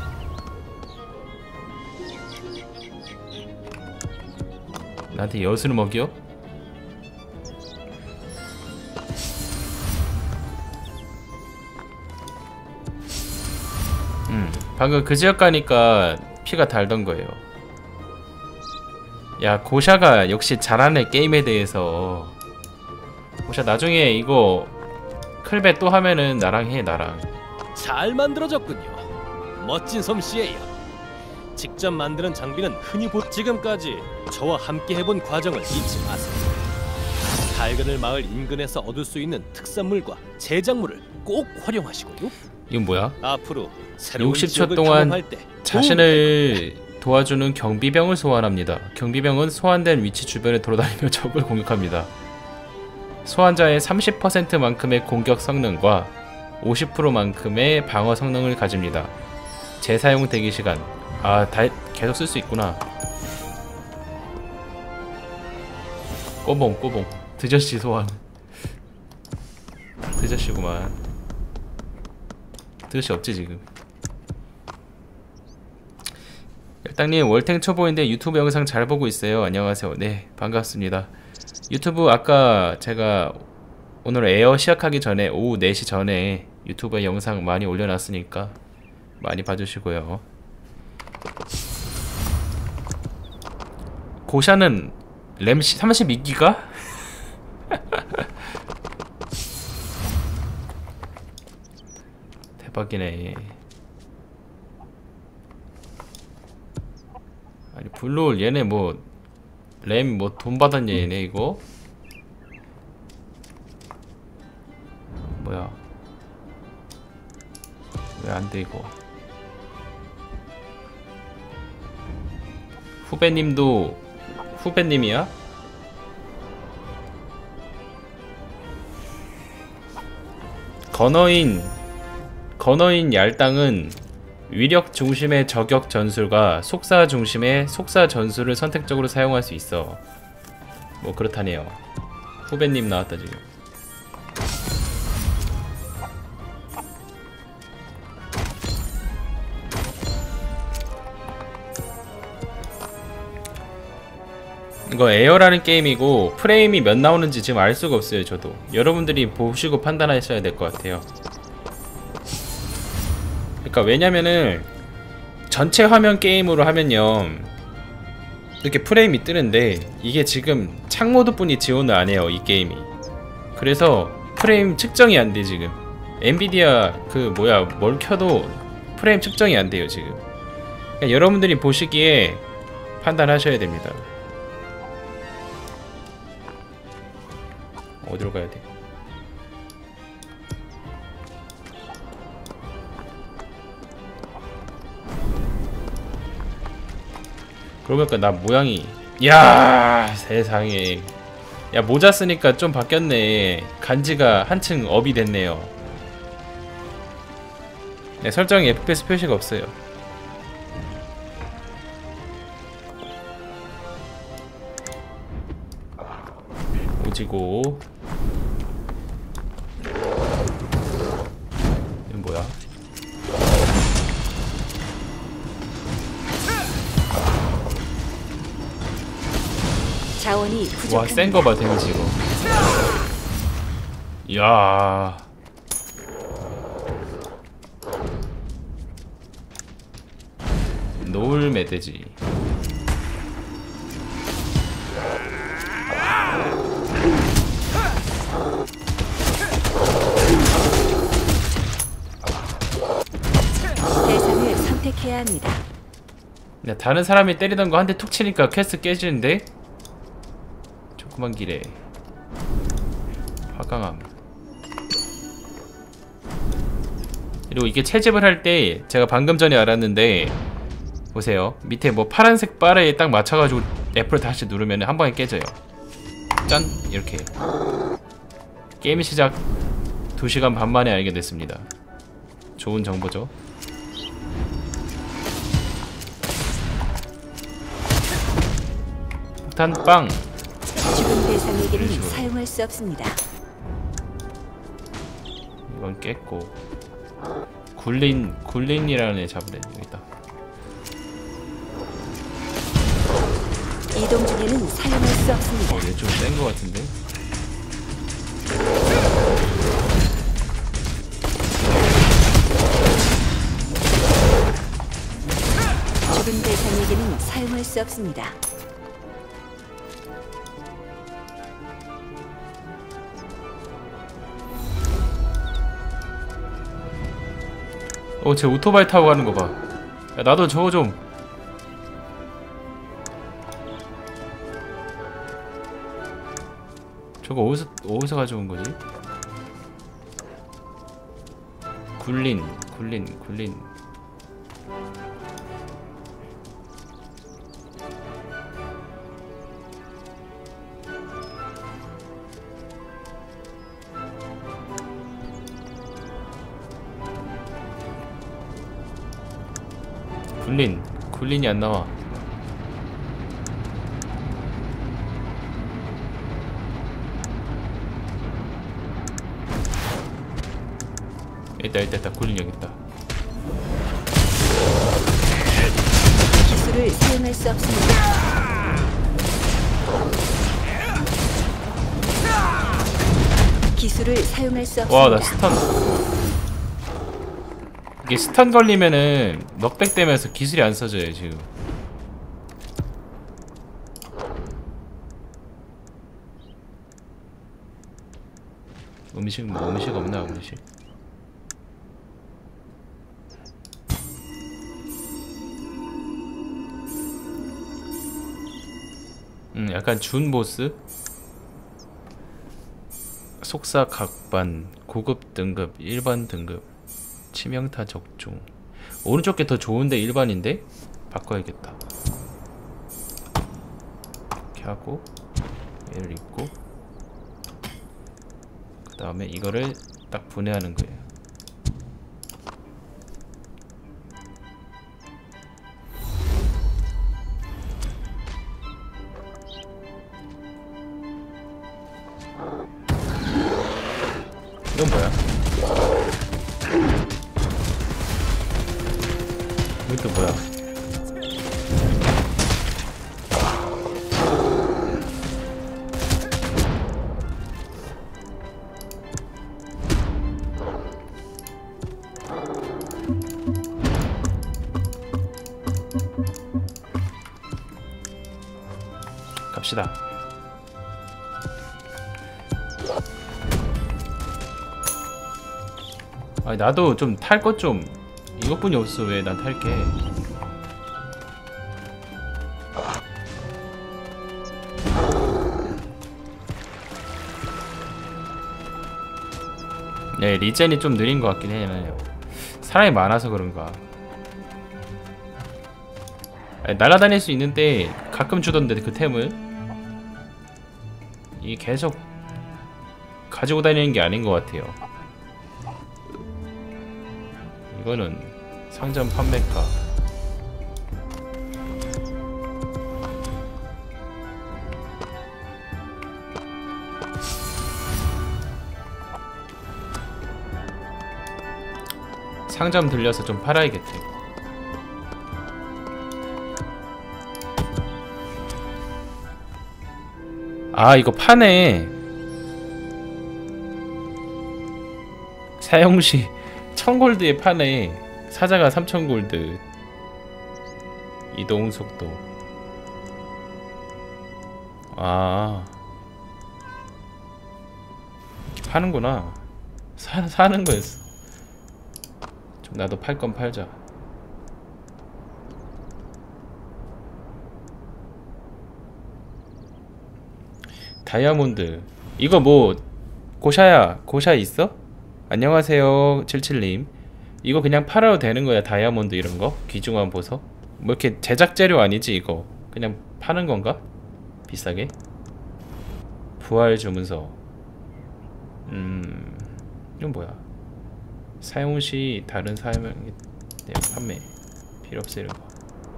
나한테 엿을 먹여? 방금 그 지역 가니까 피가 달던 거예요. 야, 고샤가 역시 잘하네, 게임에 대해서. 고샤 나중에 이거 클베 또 하면은 나랑 해, 나랑. 잘 만들어졌군요. 멋진 솜씨예요. 직접 만드는 장비는 흔히 지금까지 저와 함께 해본 과정을 잊지 마세요. 달그늘 마을 인근에서 얻을 수 있는 특산물과 제작물을 꼭 활용하시고요. 이건 뭐야? 앞으로 새로운 60초 동안 자신을 도와주는 경비병을 소환합니다. 경비병은 소환된 위치 주변에 돌아다니며 적을 공격합니다. 소환자의 30%만큼의 공격 성능과 50%만큼의 방어 성능을 가집니다. 재사용 대기시간. 아, 계속 쓸 수 있구나. 꼬봉 꼬봉. 드저씨 소환. 드저씨구만. 드저씨 없지 지금. 일당님, 월탱 초보인데 유튜브 영상 잘 보고 있어요. 안녕하세요. 네, 반갑습니다. 유튜브 아까 제가 오늘 에어 시작하기 전에 오후 4시 전에 유튜브에 영상 많이 올려놨으니까 많이 봐주시고요. 고샤는 램 32기가? 대박이네. 아니 블루홀 얘네 뭐 램 뭐 돈 받았냐 얘네 이거? 뭐야? 왜 안 돼 이거? 후배님도 후배님이야? 건어인 얄땅은 위력 중심의 저격 전술과 속사 중심의 속사 전술을 선택적으로 사용할 수 있어. 뭐 그렇다네요. 후배님 나왔다 지금. 이거 에어라는 게임이고 프레임이 몇 나오는지 지금 알 수가 없어요. 저도 여러분들이 보시고 판단하셔야 될 것 같아요. 그러니까 왜냐면은 전체 화면 게임으로 하면요 이렇게 프레임이 뜨는데 이게 지금 창모드 뿐이 지원을 안 해요 이 게임이. 그래서 프레임 측정이 안 돼 지금. 엔비디아 그 뭐야 뭘 켜도 프레임 측정이 안 돼요 지금. 그러니까 여러분들이 보시기에 판단하셔야 됩니다. 어디로 가야 돼? 그러고 보니까 나 모양이 야 세상에 야 모자 쓰니까 좀 바뀌었네. 간지가 한층 업이 됐네요. 네, 설정에 FPS 표시가 없어요. 오지고 이건 뭐야? 자원이 부족합니다. 와, 센 거 봐, 데미지 이거. 이야. 노을 멧돼지. 대상을 선택해야 합니다. 야, 다른 사람이 때리던 거 한 대 툭 치니까 퀘스트 깨지는데? 조그만 길에 화강암. 그리고 이게 채집을 할 때 제가 방금 전에 알았는데 보세요. 밑에 뭐 파란색 바레에 딱 맞춰가지고 F를 다시 누르면 한 방에 깨져요. 짠! 이렇게. 게임 시작 2시간 반 만에 알게 됐습니다. 좋은 정보죠. 폭탄 빵! 죽은 대상에게는 사용할 수 없습니다. 이건 깼고 굴린이라는 애 잡으래. 여기다. 이동 중에는 사용할 수 없습니다. 얘 좀 센 거 같은데? 죽은 대상에게는 사용할 수 없습니다. 쟤 오토바이 타고 가는 거 봐. 야, 나도 저거 좀. 저거 어디서 가져온 거지? 굴린. 굴린이 안 나와. 있다. 굴린 여기 있다. 기술을 사용할 수 없습니다. 기술을 사용할 수 없습니다. 와, 나 스턴. 이게 스턴 걸리면은 넉백 되면서 기술이 안 써져요 지금. 음식 없나 음식? 약간 준 보스? 속사 각반 고급 등급 일반 등급 치명타 적중. 오른쪽 게 더 좋은데 일반인데? 바꿔야겠다. 이렇게 하고 얘를 입고 그 다음에 이거를 딱 분해하는 거예요. 이건 뭐야? 이것도 뭐야? 갑시다. 아니 나도 좀 탈 것 좀 이것뿐이 없어. 왜 난 탈게. 네, 리젠이 좀 느린 것 같긴 해요. 사람이 많아서 그런가. 아니, 날아다닐 수 있는데 가끔 주던데 그 템을 이게 계속 가지고 다니는 게 아닌 것 같아요. 이거는 상점 판매가. 상점 들려서 좀 팔아야겠대. 아 이거 파네. 사용시 1000골드에 파네. 사자가 3000골드. 이동속도. 아 파는구나. 사는 거였어. 좀 나도 팔 건 팔자. 다이아몬드. 이거 뭐 고샤야, 고샤 있어? 안녕하세요 77님. 이거 그냥 팔아도 되는 거야? 다이아몬드 이런 거? 귀중한 보석? 뭐 이렇게 제작 재료 아니지 이거? 그냥 파는 건가? 비싸게? 부활 주문서. 이건 뭐야? 사용 시 다른 사용에 대한 판매. 필요 없어 이런 거.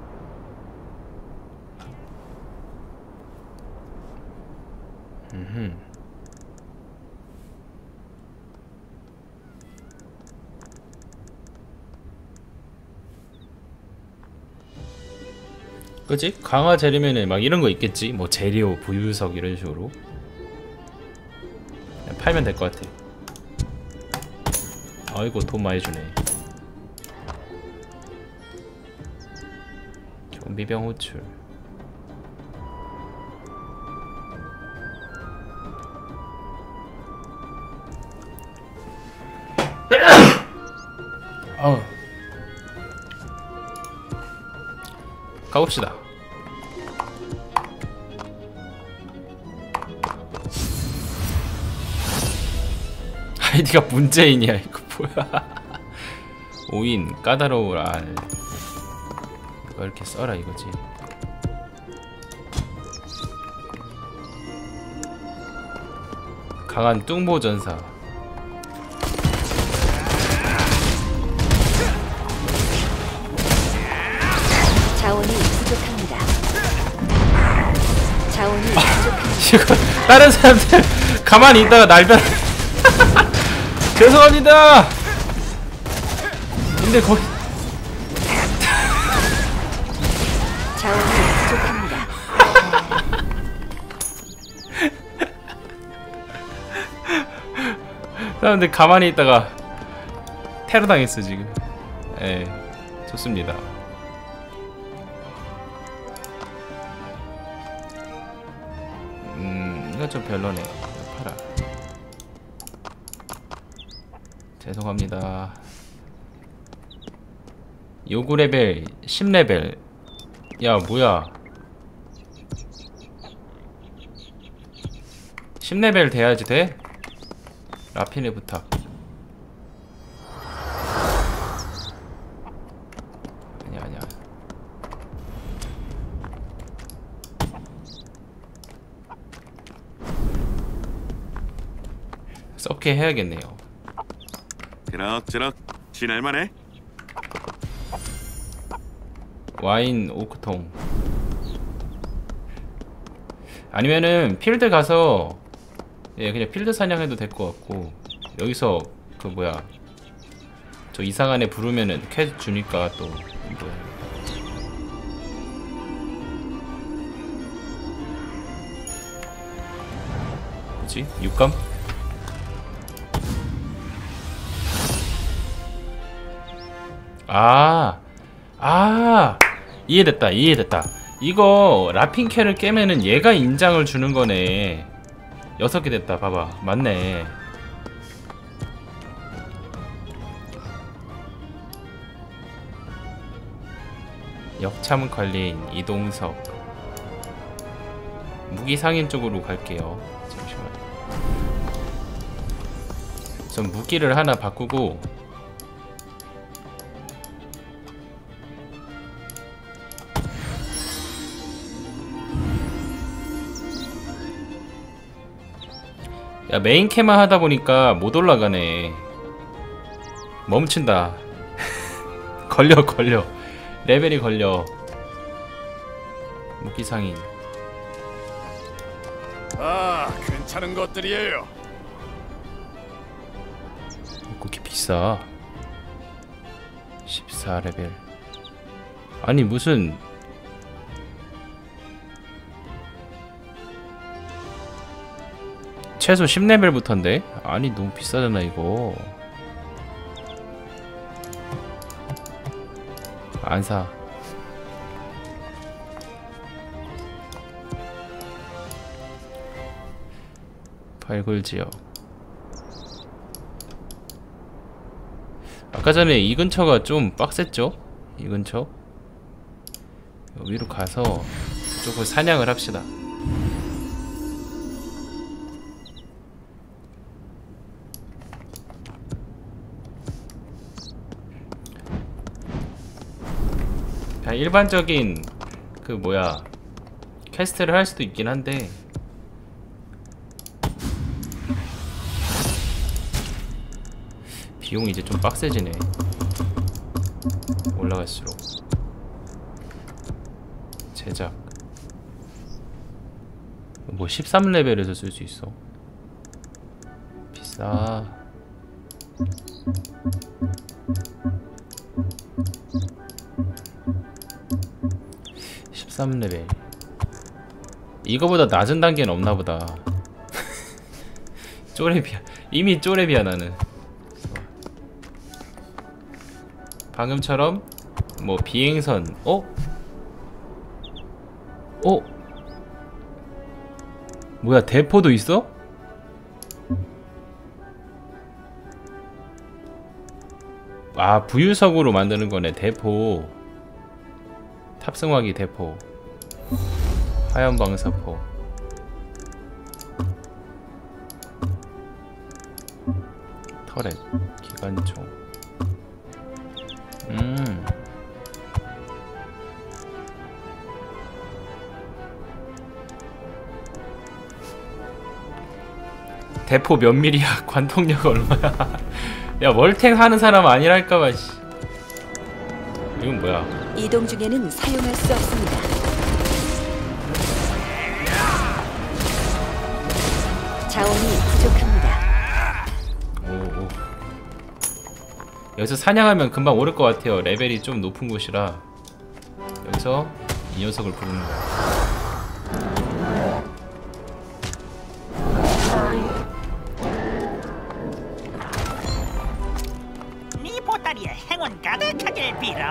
그치? 강화 재료면은 막 이런 거 있겠지? 뭐 재료, 부유석 이런 식으로 그냥 팔면 될 것 같아. 아이고 돈 많이 주네. 좀비병 호출. 가봅시다. 아이디가 문재인이야 이거 뭐야. 오인 까다로울 알. 이거 이렇게 써라 이거지. 강한 뚱보전사. 자원이 부족합니다. 자원이 부족합니다. 이거 다른 사람들 가만히 있다가 날벼락. 죄송합니다. 근데 거기 자원이 부족합니다. 사람들 가만히 있다가 테러 당했어 지금. 예, 좋습니다. 이건 좀 별로네. 팔아. 죄송합니다. 요구 레벨 10레벨. 야 뭐야 10레벨 돼야지 돼? 라핀의 부탁. 아니야 썩게 해야겠네요. 그럭저럭 지낼만해. 와인 오크통. 아니면은 필드 가서 예 그냥 필드 사냥해도 될 것 같고. 여기서 그 뭐야 저 이상한 애 부르면은 퀘스트 주니까 또 뭐야. 뭐지? 육감? 이해됐다. 이거 라핀캐를 깨면은 얘가 인장을 주는 거네. 6개 됐다. 봐봐. 맞네. 역참 관리인 이동석. 무기 상인 쪽으로 갈게요. 잠시만. 전 무기를 하나 바꾸고 야 메인캐만 하다보니까 못 올라가네. 멈춘다. 걸려 레벨이 걸려. 무기 상인. 괜찮은 것들이에요. 무기 비싸. 14레벨. 아니 무슨 최소 10레벨부터인데? 아니 너무 비싸잖아 이거. 안 사. 발굴지역. 아까 전에 이 근처가 좀 빡셌죠? 이 근처? 여기로 가서 조금 사냥을 합시다. 그냥 일반적인 그 뭐야 퀘스트를 할 수도 있긴 한데 비용이 이제 좀 빡세지네. 올라갈수록. 제작 뭐 13레벨에서 쓸 수 있어. 비싸. (13레벨) 이거보다 낮은 단계는 없나보다. 쪼렙이야. 이미 쪼렙이야 나는. 방금처럼 뭐 비행선 뭐야 대포도 있어? 아 부유석으로 만드는 거네. 대포 탑승화기 대포 화염방사포 터렛 기관총 대포 몇 밀이야? 관통력 얼마야? 야 멀탱 하는 사람 아니랄까봐. 이건 뭐야? 이동 중에는 사용할 수 없습니다. 자원이 부족합니다. 오. 여기서 사냥하면 금방 오를 것 같아요. 레벨이 좀 높은 곳이라. 여기서 이 녀석을 부르는 거야. 네 보따리에 행운 가득하길 빌어.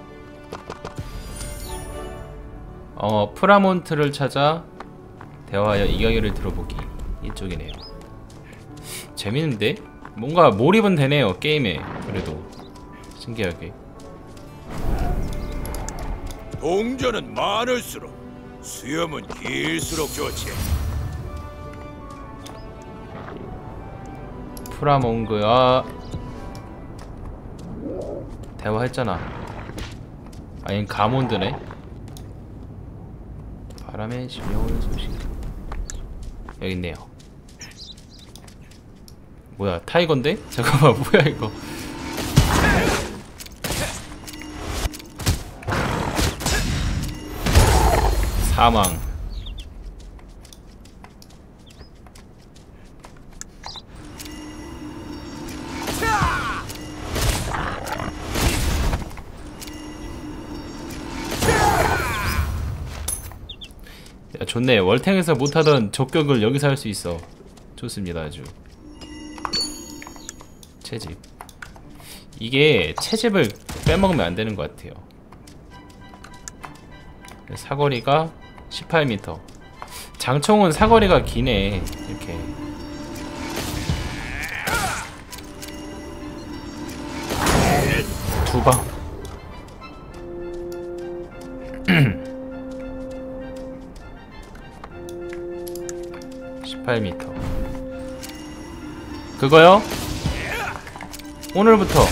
프라몬트를 찾아 대화하여 이야기를 들어보기. 이쪽이네요. 재밌는데? 뭔가 몰입은 되네요 게임에. 그래도 신기하게. 동전은 많을수록 수염은 길수록 좋지. 프라몽그. 대화했잖아. 아니 가몬드네. 바람에 지려오는 소식. 여기 있네요. 뭐야 타이거인데? 잠깐만 뭐야 이거. 사망. 야, 좋네. 월탱에서 못하던 적격을 여기서 할 수 있어. 좋습니다. 아주 채집. 이게 채집을 빼먹으면 안 되는 것 같아요. 사거리가 18m. 장총은 사거리가 기네. 이렇게 두 방. 18m. 그거요? 오늘부터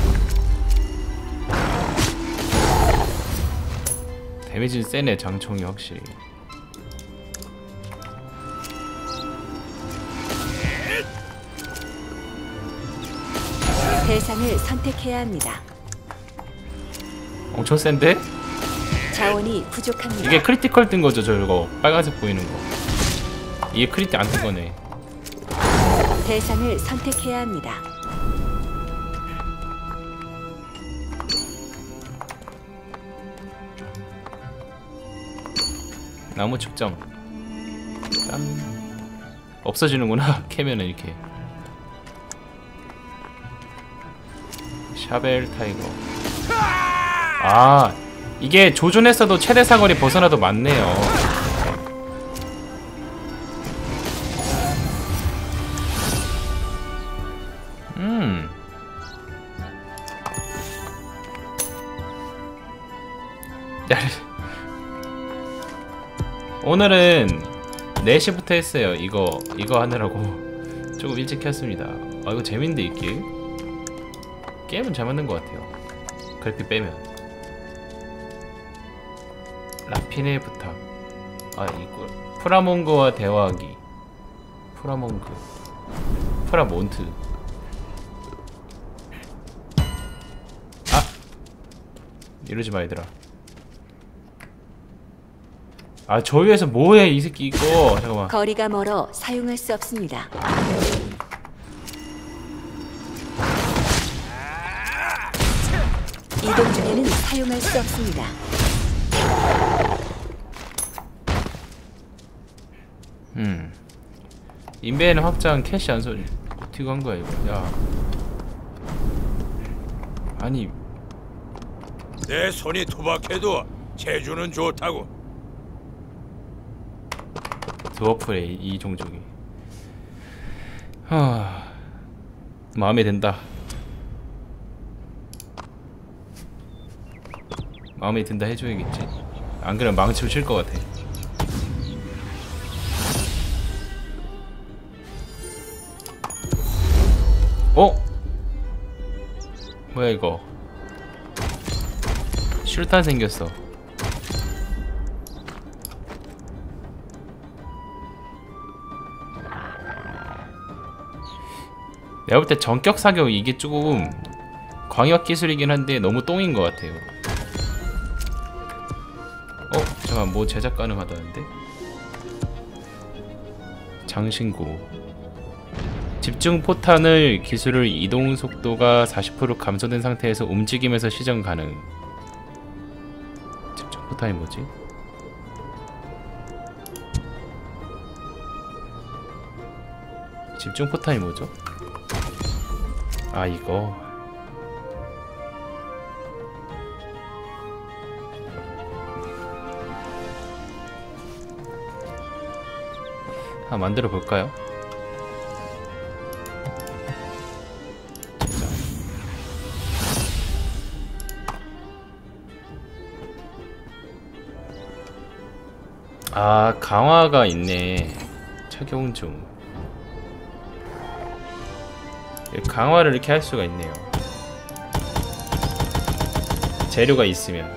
데미지는 세네. 장총이 확실히. 대상을 선택해야 합니다. 엄청 센데? 자원이 부족합니다. 이게 크리티컬 뜬 거죠, 저거 빨간색 보이는 거. 이게 크리티 안 뜬 거네. 대상을 선택해야 합니다. 나무 측정. 짠. 없어지는구나. 캐면은 이렇게. 샤벨 타이거. 아, 이게 조준했어도 최대 사거리 벗어나도 맞네요. 오늘은 4시부터 했어요. 이거 하느라고 조금 일찍 켰습니다. 아, 이거 재밌는데 이 게임은 잘 만든 것 같아요. 그래픽 빼면. 라핀의 부탁. 아, 이거 프라몬그와 대화하기. 프라몬트. 아, 이러지 마 얘들아. 아, 저 위에서 뭐해 이 새끼 이거. 잠깐만. 거리가 멀어 사용할 수 없습니다. 이동 중에는 사용할 수 없습니다. 인베는 확장 캐시 안 소리. 어떻게 간 거야 이거? 야. 아니. 내 손이 투박해도 재주는 좋다고. 드워프래 이 종족이. 마음에 든다. 마음에 든다 해줘야겠지. 안 그러면 망치고 칠 것 같아. 어? 뭐야 이거? 슐탄 생겼어. 내가 볼 때 전격 사격 이게 조금 광역 기술이긴 한데 너무 똥인 것 같아요. 잠깐 뭐 제작 가능하다는데? 장신구. 집중 포탄을 기술을 이동 속도가 40% 감소된 상태에서 움직이면서 시전 가능. 집중 포탄이 뭐지? 집중 포탄이 뭐죠? 아, 이거. 만들어 볼까요? 아, 강화가 있네. 착용 중. 강화를 이렇게 할 수가 있네요. 재료가 있으면.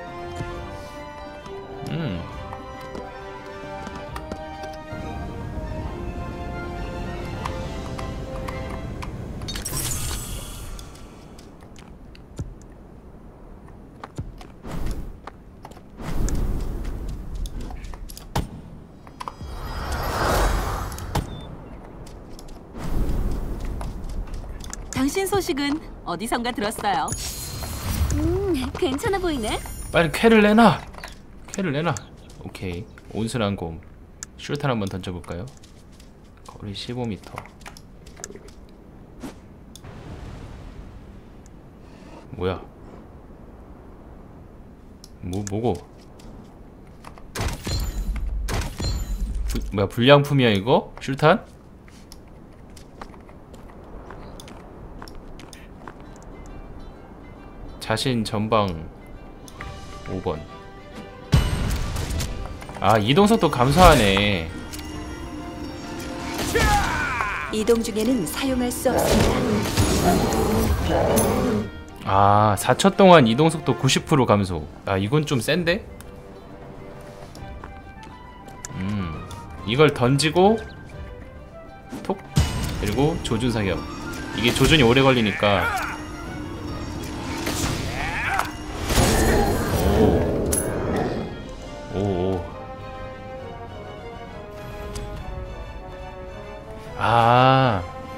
당신 소식은 어디선가 들었어요. 괜찮아 보이네. 빨리 쾌를 내놔. 오케이. 온순한 곰. 슈탄 한번 던져볼까요? 거리 15m. 뭐야? 뭐고? 뭐야, 불량품이야 이거? 슈탄? 자신 전방 5번. 아, 이동속도 감소하네. 이동 중에는 사용할 수 없습니다. 아, 4초 동안 이동속도 90% 감소. 아, 이건 좀 센데? 이걸 던지고 톡! 그리고 조준 사격. 이게 조준이 오래 걸리니까. 오. 아,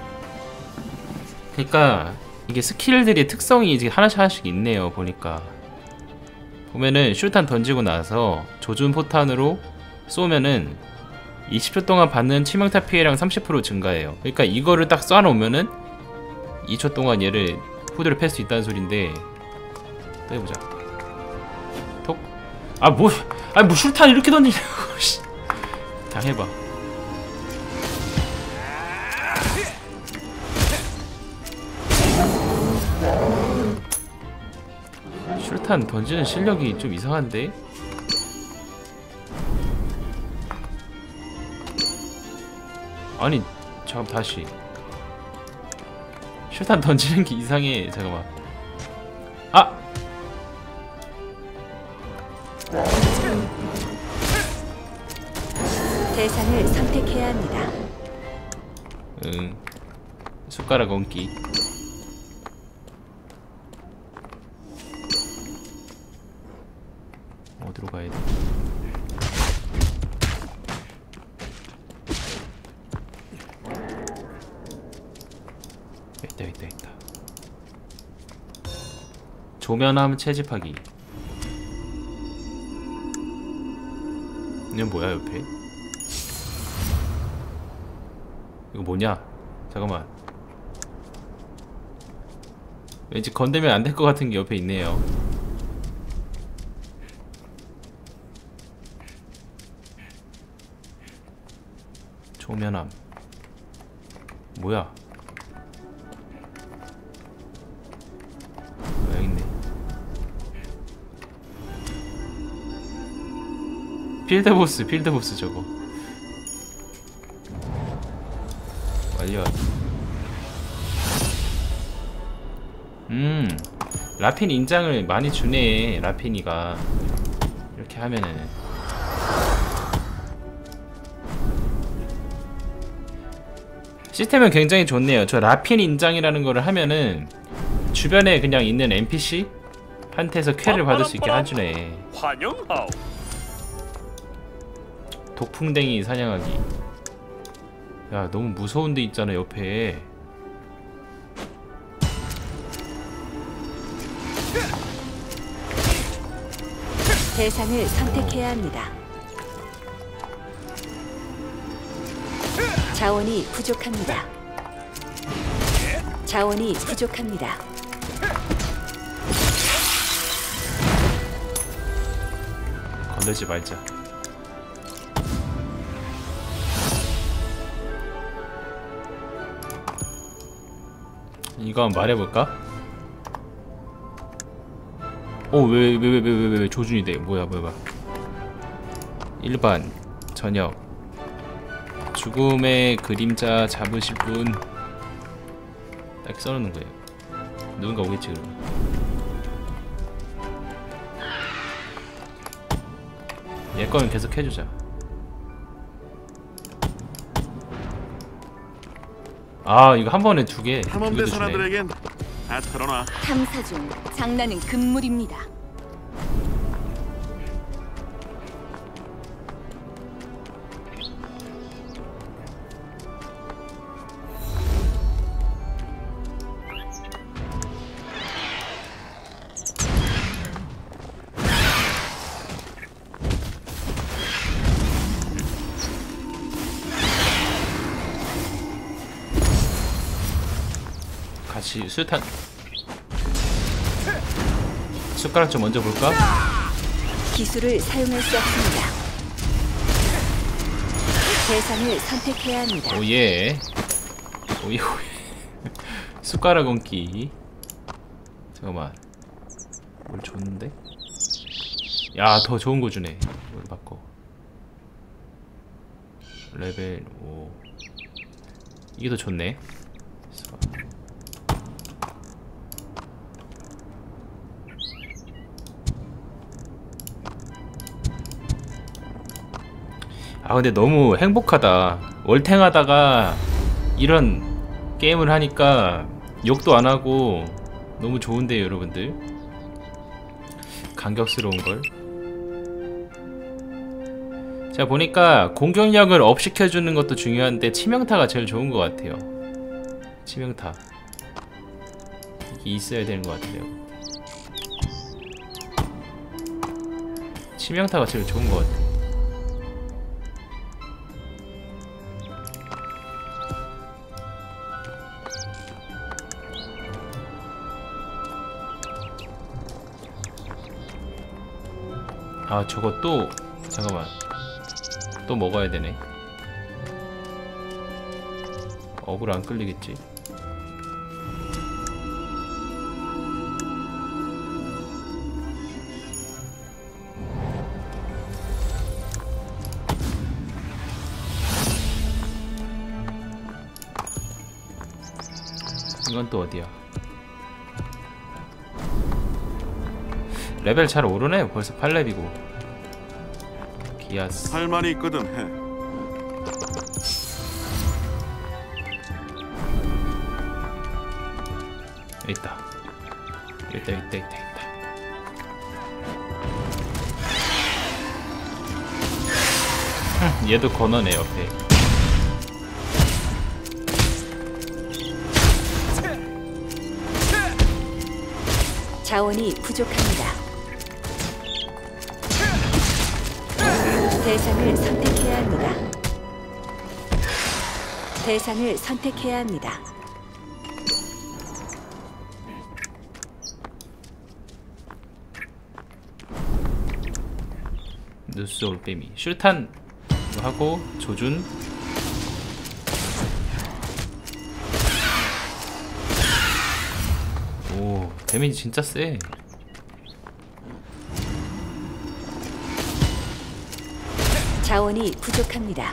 그러니까 이게 스킬들의 특성이 이제 하나씩 있네요. 보니까 보면은 슈탄 던지고 나서 조준 포탄으로 쏘면은 20초 동안 받는 치명타 피해량 30% 증가해요. 그러니까 이거를 딱 쏴놓으면은 2초 동안 얘를 후드를 팰 수 있다는 소린데, 또 해보자. 톡. 뭐 슈탄 이렇게 던지냐고. 다 해봐. 슈탄 던지는 실력이 좀 이상한데? 아니, 잠깐 다시. 슈탄 던지는 게 이상해. 잠깐만. 아! 대상을 선택해야 합니다. 숟가락 얹기. 어디로 가야 돼? 있다. 조면함 채집하기. 이건 뭐야 옆에? 이거 뭐냐? 잠깐만. 왠지 건들면 안 될 것 같은 게 옆에 있네요. 조면함. 뭐야? 여기 있네. 필드보스 저거. 완료. 라핀 인장을 많이 주네. 라핀이가 이렇게 하면은. 시스템은 굉장히 좋네요. 저 라핀 인장이라는 거를 하면은 주변에 그냥 있는 NPC 한테서 퀘를 받을 수 있게 해주네. 환영하오. 독풍뎅이 사냥하기. 야, 너무 무서운 데 있잖아 옆에. 대상을 선택해야 합니다. 자원이 부족합니다. 건들지 말자. 이거 한번 말해볼까? 왜 조준이 돼? 뭐야. 일반, 저녁. 죽음의 그림자 잡으실 분. 딱 써놓는 거예요. 누군가 오겠지 그러면. 얘 거는 계속 해주자. 아, 이거 한 번에 두 개. 탐험대 사람들에겐 다 털어놔. 탐사 중 장난은 금물입니다. 수류탄 숟가락 좀 먼저 볼까? 기술을 사용할 수 없습니다. 대상을 선택해야 합니다. 오예. 오예. 숟가락 얹기. 잠깐만. 뭘 줬는데? 야, 더 좋은 거 주네. 뭘 바꿔. 레벨 5. 이게 더 좋네. 아 근데 너무 행복하다. 월탱하다가 이런 게임을 하니까 욕도 안 하고 너무 좋은데요, 여러분들. 감격스러운걸. 자, 보니까 공격력을 업 시켜주는 것도 중요한데 치명타가 제일 좋은 것 같아요. 치명타 이게 있어야 되는 것 같아요. 치명타가 제일 좋은 것 같아요. 아, 저거 또 잠깐만, 또 먹어야 되네. 어글 안 끌리겠지? 이건 또 어디야? 레벨 잘 오르네. 벌써 8렙이고. 기아스. 할 말이 있거든 해. 있다. 있다. 얘도 건너네 옆에. 자원이 부족합니다. 대상을 선택해야 합니다. 대상을 선택해야 합니다. 누스 올빼미. 슈탄 하고 조준. 오, 데미지 진짜 세. 자원이 부족합니다.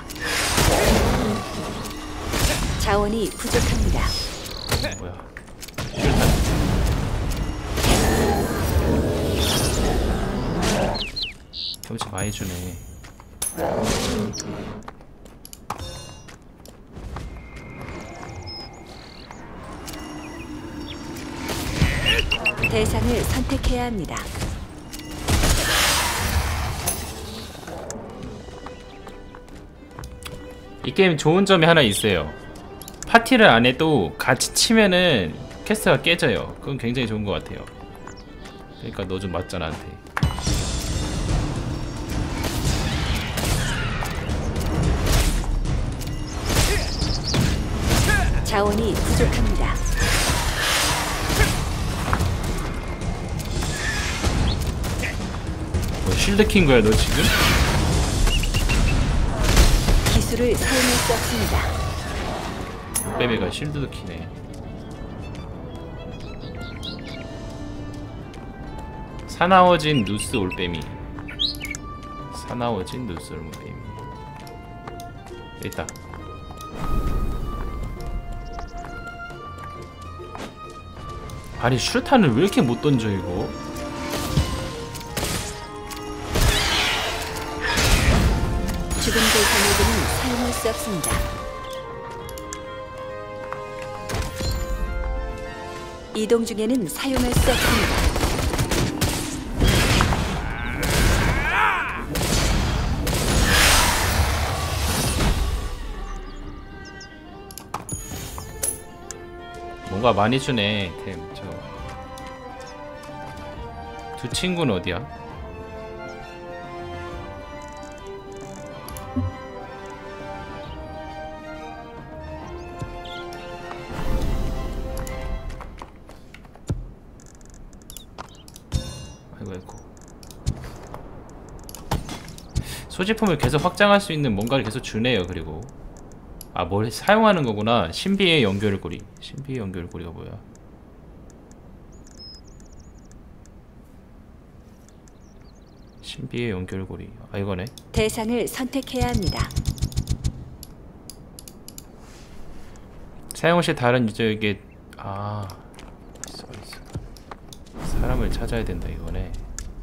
자원이 부족합니다. 뭐야? 경치 많이 주네. 대상을 선택해야 합니다. 이 게임 좋은 점이 하나 있어요. 파티를 안 해도 같이 치면은 퀘스트가 깨져요. 그건 굉장히 좋은 것 같아요. 그러니까 너 좀 맞자 나한테. 자원이 부족합니다. 뭐 쉴드 킨 거야 너 지금? 기술을 사용할 수 없습니다. 빼빼가 쉴드도 키네. 사나워진 누스 올빼미. 사나워진 누스 올빼미. 있다. 아니 슈탄을 왜 이렇게 못 던져 이거? 죽은 대상에게는 사용할 수 없습니다. 이동 중에는 사용할 수 없습니다. 뭔가 많이 주네 템. 저 두 친구는 어디야? 소지품을 계속 확장할 수 있는 뭔가를 계속 주네요. 그리고 아, 뭘 사용하는 거구나. 신비의 연결고리. 신비의 연결고리가 뭐야? 신비의 연결고리. 아, 이거네. 대상을 선택해야 합니다. 사용 시 다른 유저에게 있어. 사람을 찾아야 된다 이거네.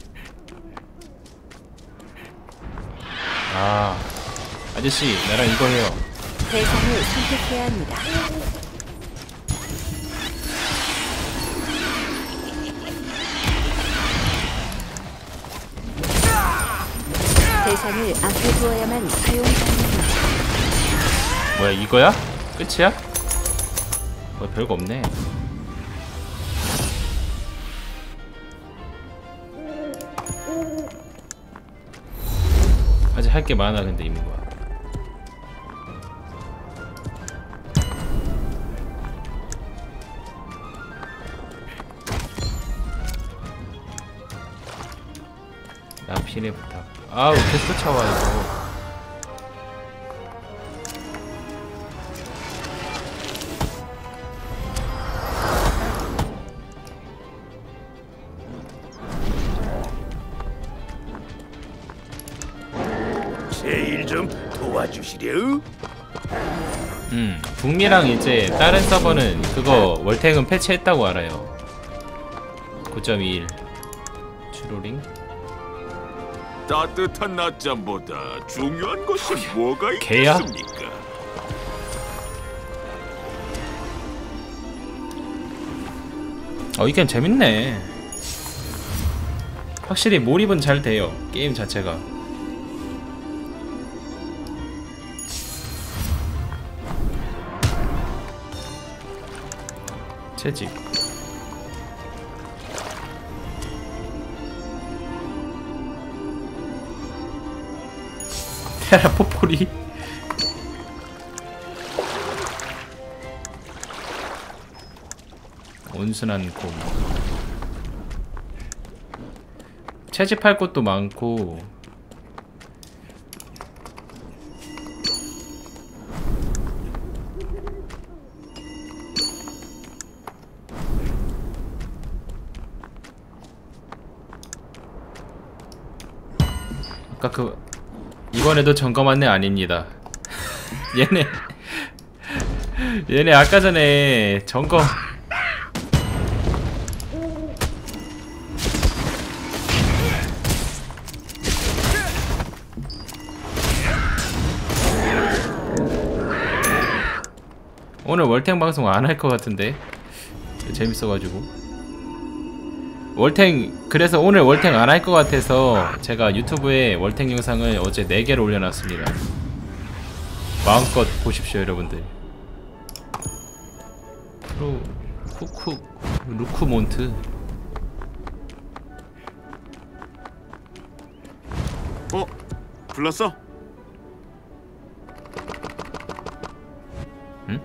아저씨 나랑 이거 해요. 대상을 선택해야 합니다. 대상을 앞에 두어야만 사용 가능합니다. 뭐야 이거야? 끝이야? 뭐 별거 없네. 아직 할 게 많아. 근데 있는 거야. 나필의 부탁. 아우 계속 쫓아와 이거. 제 일 좀 도와주시려? 북미랑 이제 다른 서버는 그거 월탱은 패치했다고 알아요. 9.21 추로링. 따뜻한 낮잠보다 중요한 것이 뭐가 개야? 있겠습니까? 이 게임 재밌네. 확실히 몰입은 잘 돼요. 게임 자체가. 채집. 테라 포포리. 온순한 곰. 채집할 것도 많고. 아까 이번에도 점검 안내 아닙니다. 얘네 아까 전에 점검 오늘 월탱 방송 안 할 것 같은데 재밌어가지고. 월탱, 그래서 오늘 월탱 안 할 것 같아서 제가 유튜브에 월탱 영상을 어제 4개를 올려놨습니다. 마음껏 보십시오 여러분들. 프로 루크몬트. 불렀어? 응?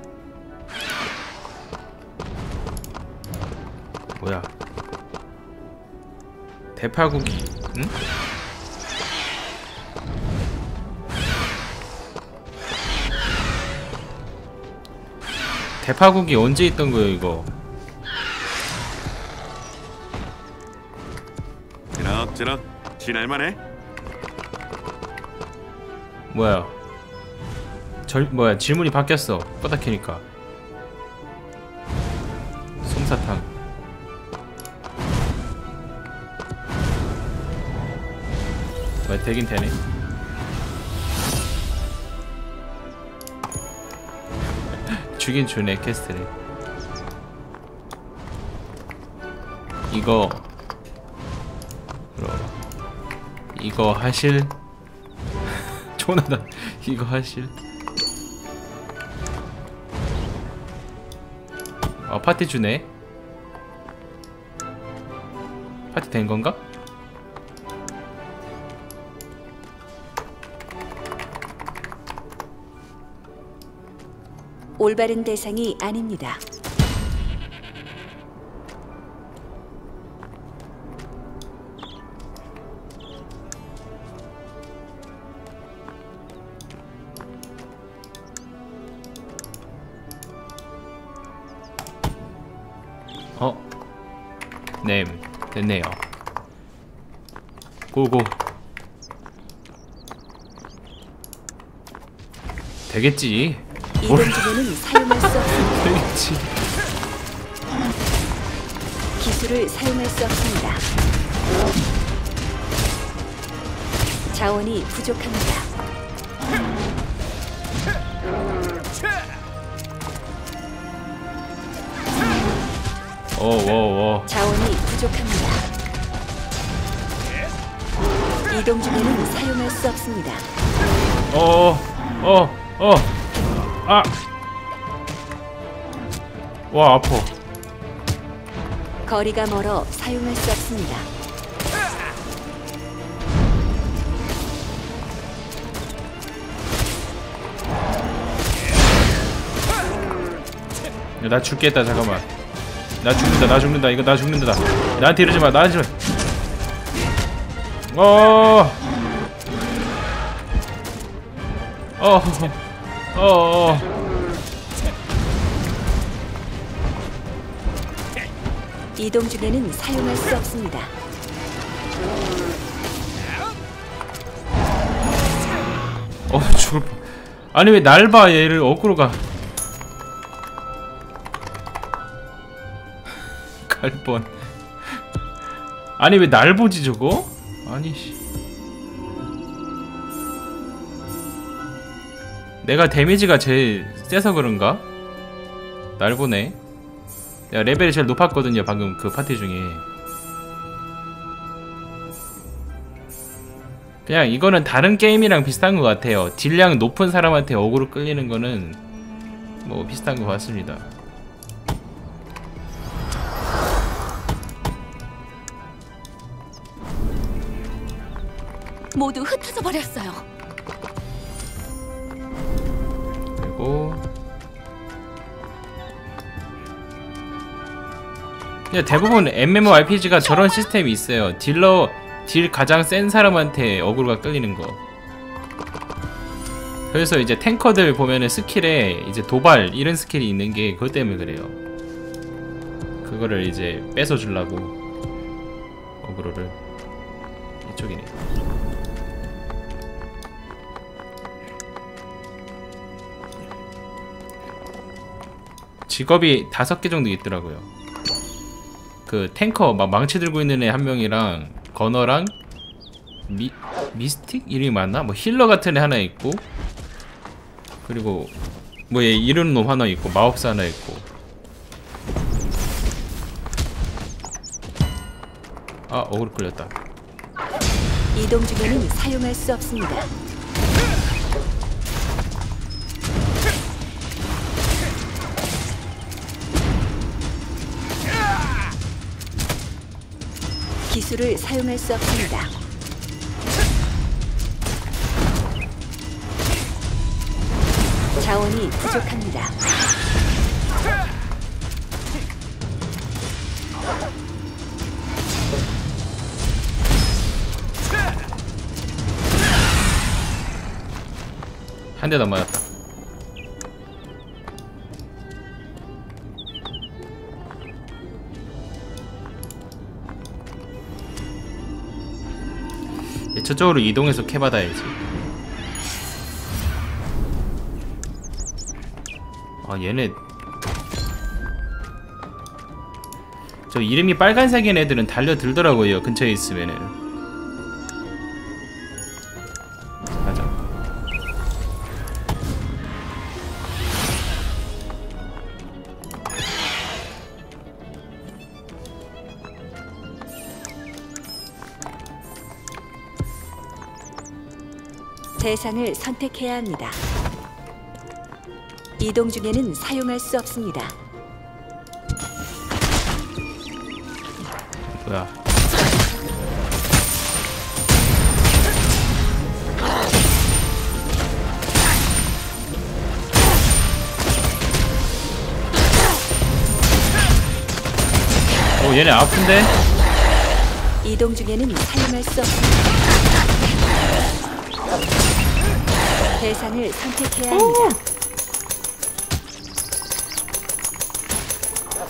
뭐야? 대파고기. 응? 대파고기 언제 있던 거예요 이거? 지럭지럭 지낼만해? 뭐야? 뭐야 질문이 바뀌었어. 껐다 켜니까. 솜사탕. 왜 되긴 되네. 주긴 주네 퀘스트를. 이거 하실? 조나단 이거 하실? 파티 주네. 파티 된 건가? 올바른 대상이 아닙니다. 네, 됐네요. 고고. 되겠지. 이동 중에는 사용할 수 없습니다. 되겠지. 기술을 사용할 수 없습니다. 자원이 부족합니다. 자원이 부족합니다. 이동 중에는 사용할 수 없습니다. 아. 와, 아파. 거리가 멀어 사용할 수 없습니다. 야, 나 죽겠다. 잠깐만. 나 죽는다. 이거 나 죽는다. 나한테 이러지 마. 나한테 이러지 마. 이동 중에는 사용할 수 없습니다. 죽을 뻔. 아니 왜 날 봐. 얘를 어그로 가. 갈 뻔. 아니 왜 날 보지 저거? 아니 씨. 내가 데미지가 제일 세서 그런가? 날 보네. 내가 레벨이 제일 높았거든요 방금 그 파티 중에. 그냥 이거는 다른 게임이랑 비슷한 것 같아요. 딜량 높은 사람한테 어그로 끌리는 거는 뭐 비슷한 것 같습니다. 모두 흩어져 버렸어요. 그리고 그냥 대부분 MMORPG가 저런 시스템이 있어요. 딜 가장 센 사람한테 어그로가 끌리는 거. 그래서 이제 탱커들 보면은 스킬에 이제 도발 이런 스킬이 있는 게 그것 때문에 그래요. 그거를 이제 뺏어 주려고 어그로를. 이쪽이네. 직업이 5개 정도 있더라고요. 그 탱커 막 망치 들고 있는 애 한 명이랑 건어랑 미스틱? 이름이 맞나? 뭐 힐러 같은 애 하나 있고, 그리고 뭐 얘 이런 놈 하나 있고, 마법사 하나 있고. 아, 어그로 끌렸다. 이동 중에는 사용할 수 없습니다. 기술을 사용할 수 없습니다. 자원이 부족합니다. 한 대도 안 맞았다. 저쪽으로 이동해서 캐 받아야지. 아, 얘네 저 이름이 빨간색인 애들은 달려들더라고요. 근처에 있으면은. 가자. 대상을 선택해야 합니다. 이동 중에는 사용할 수 없습니다. 뭐야? 얘네 아픈데? 이동 중에는 사용할 수 없습니다. 대상을 선택해야 합니다.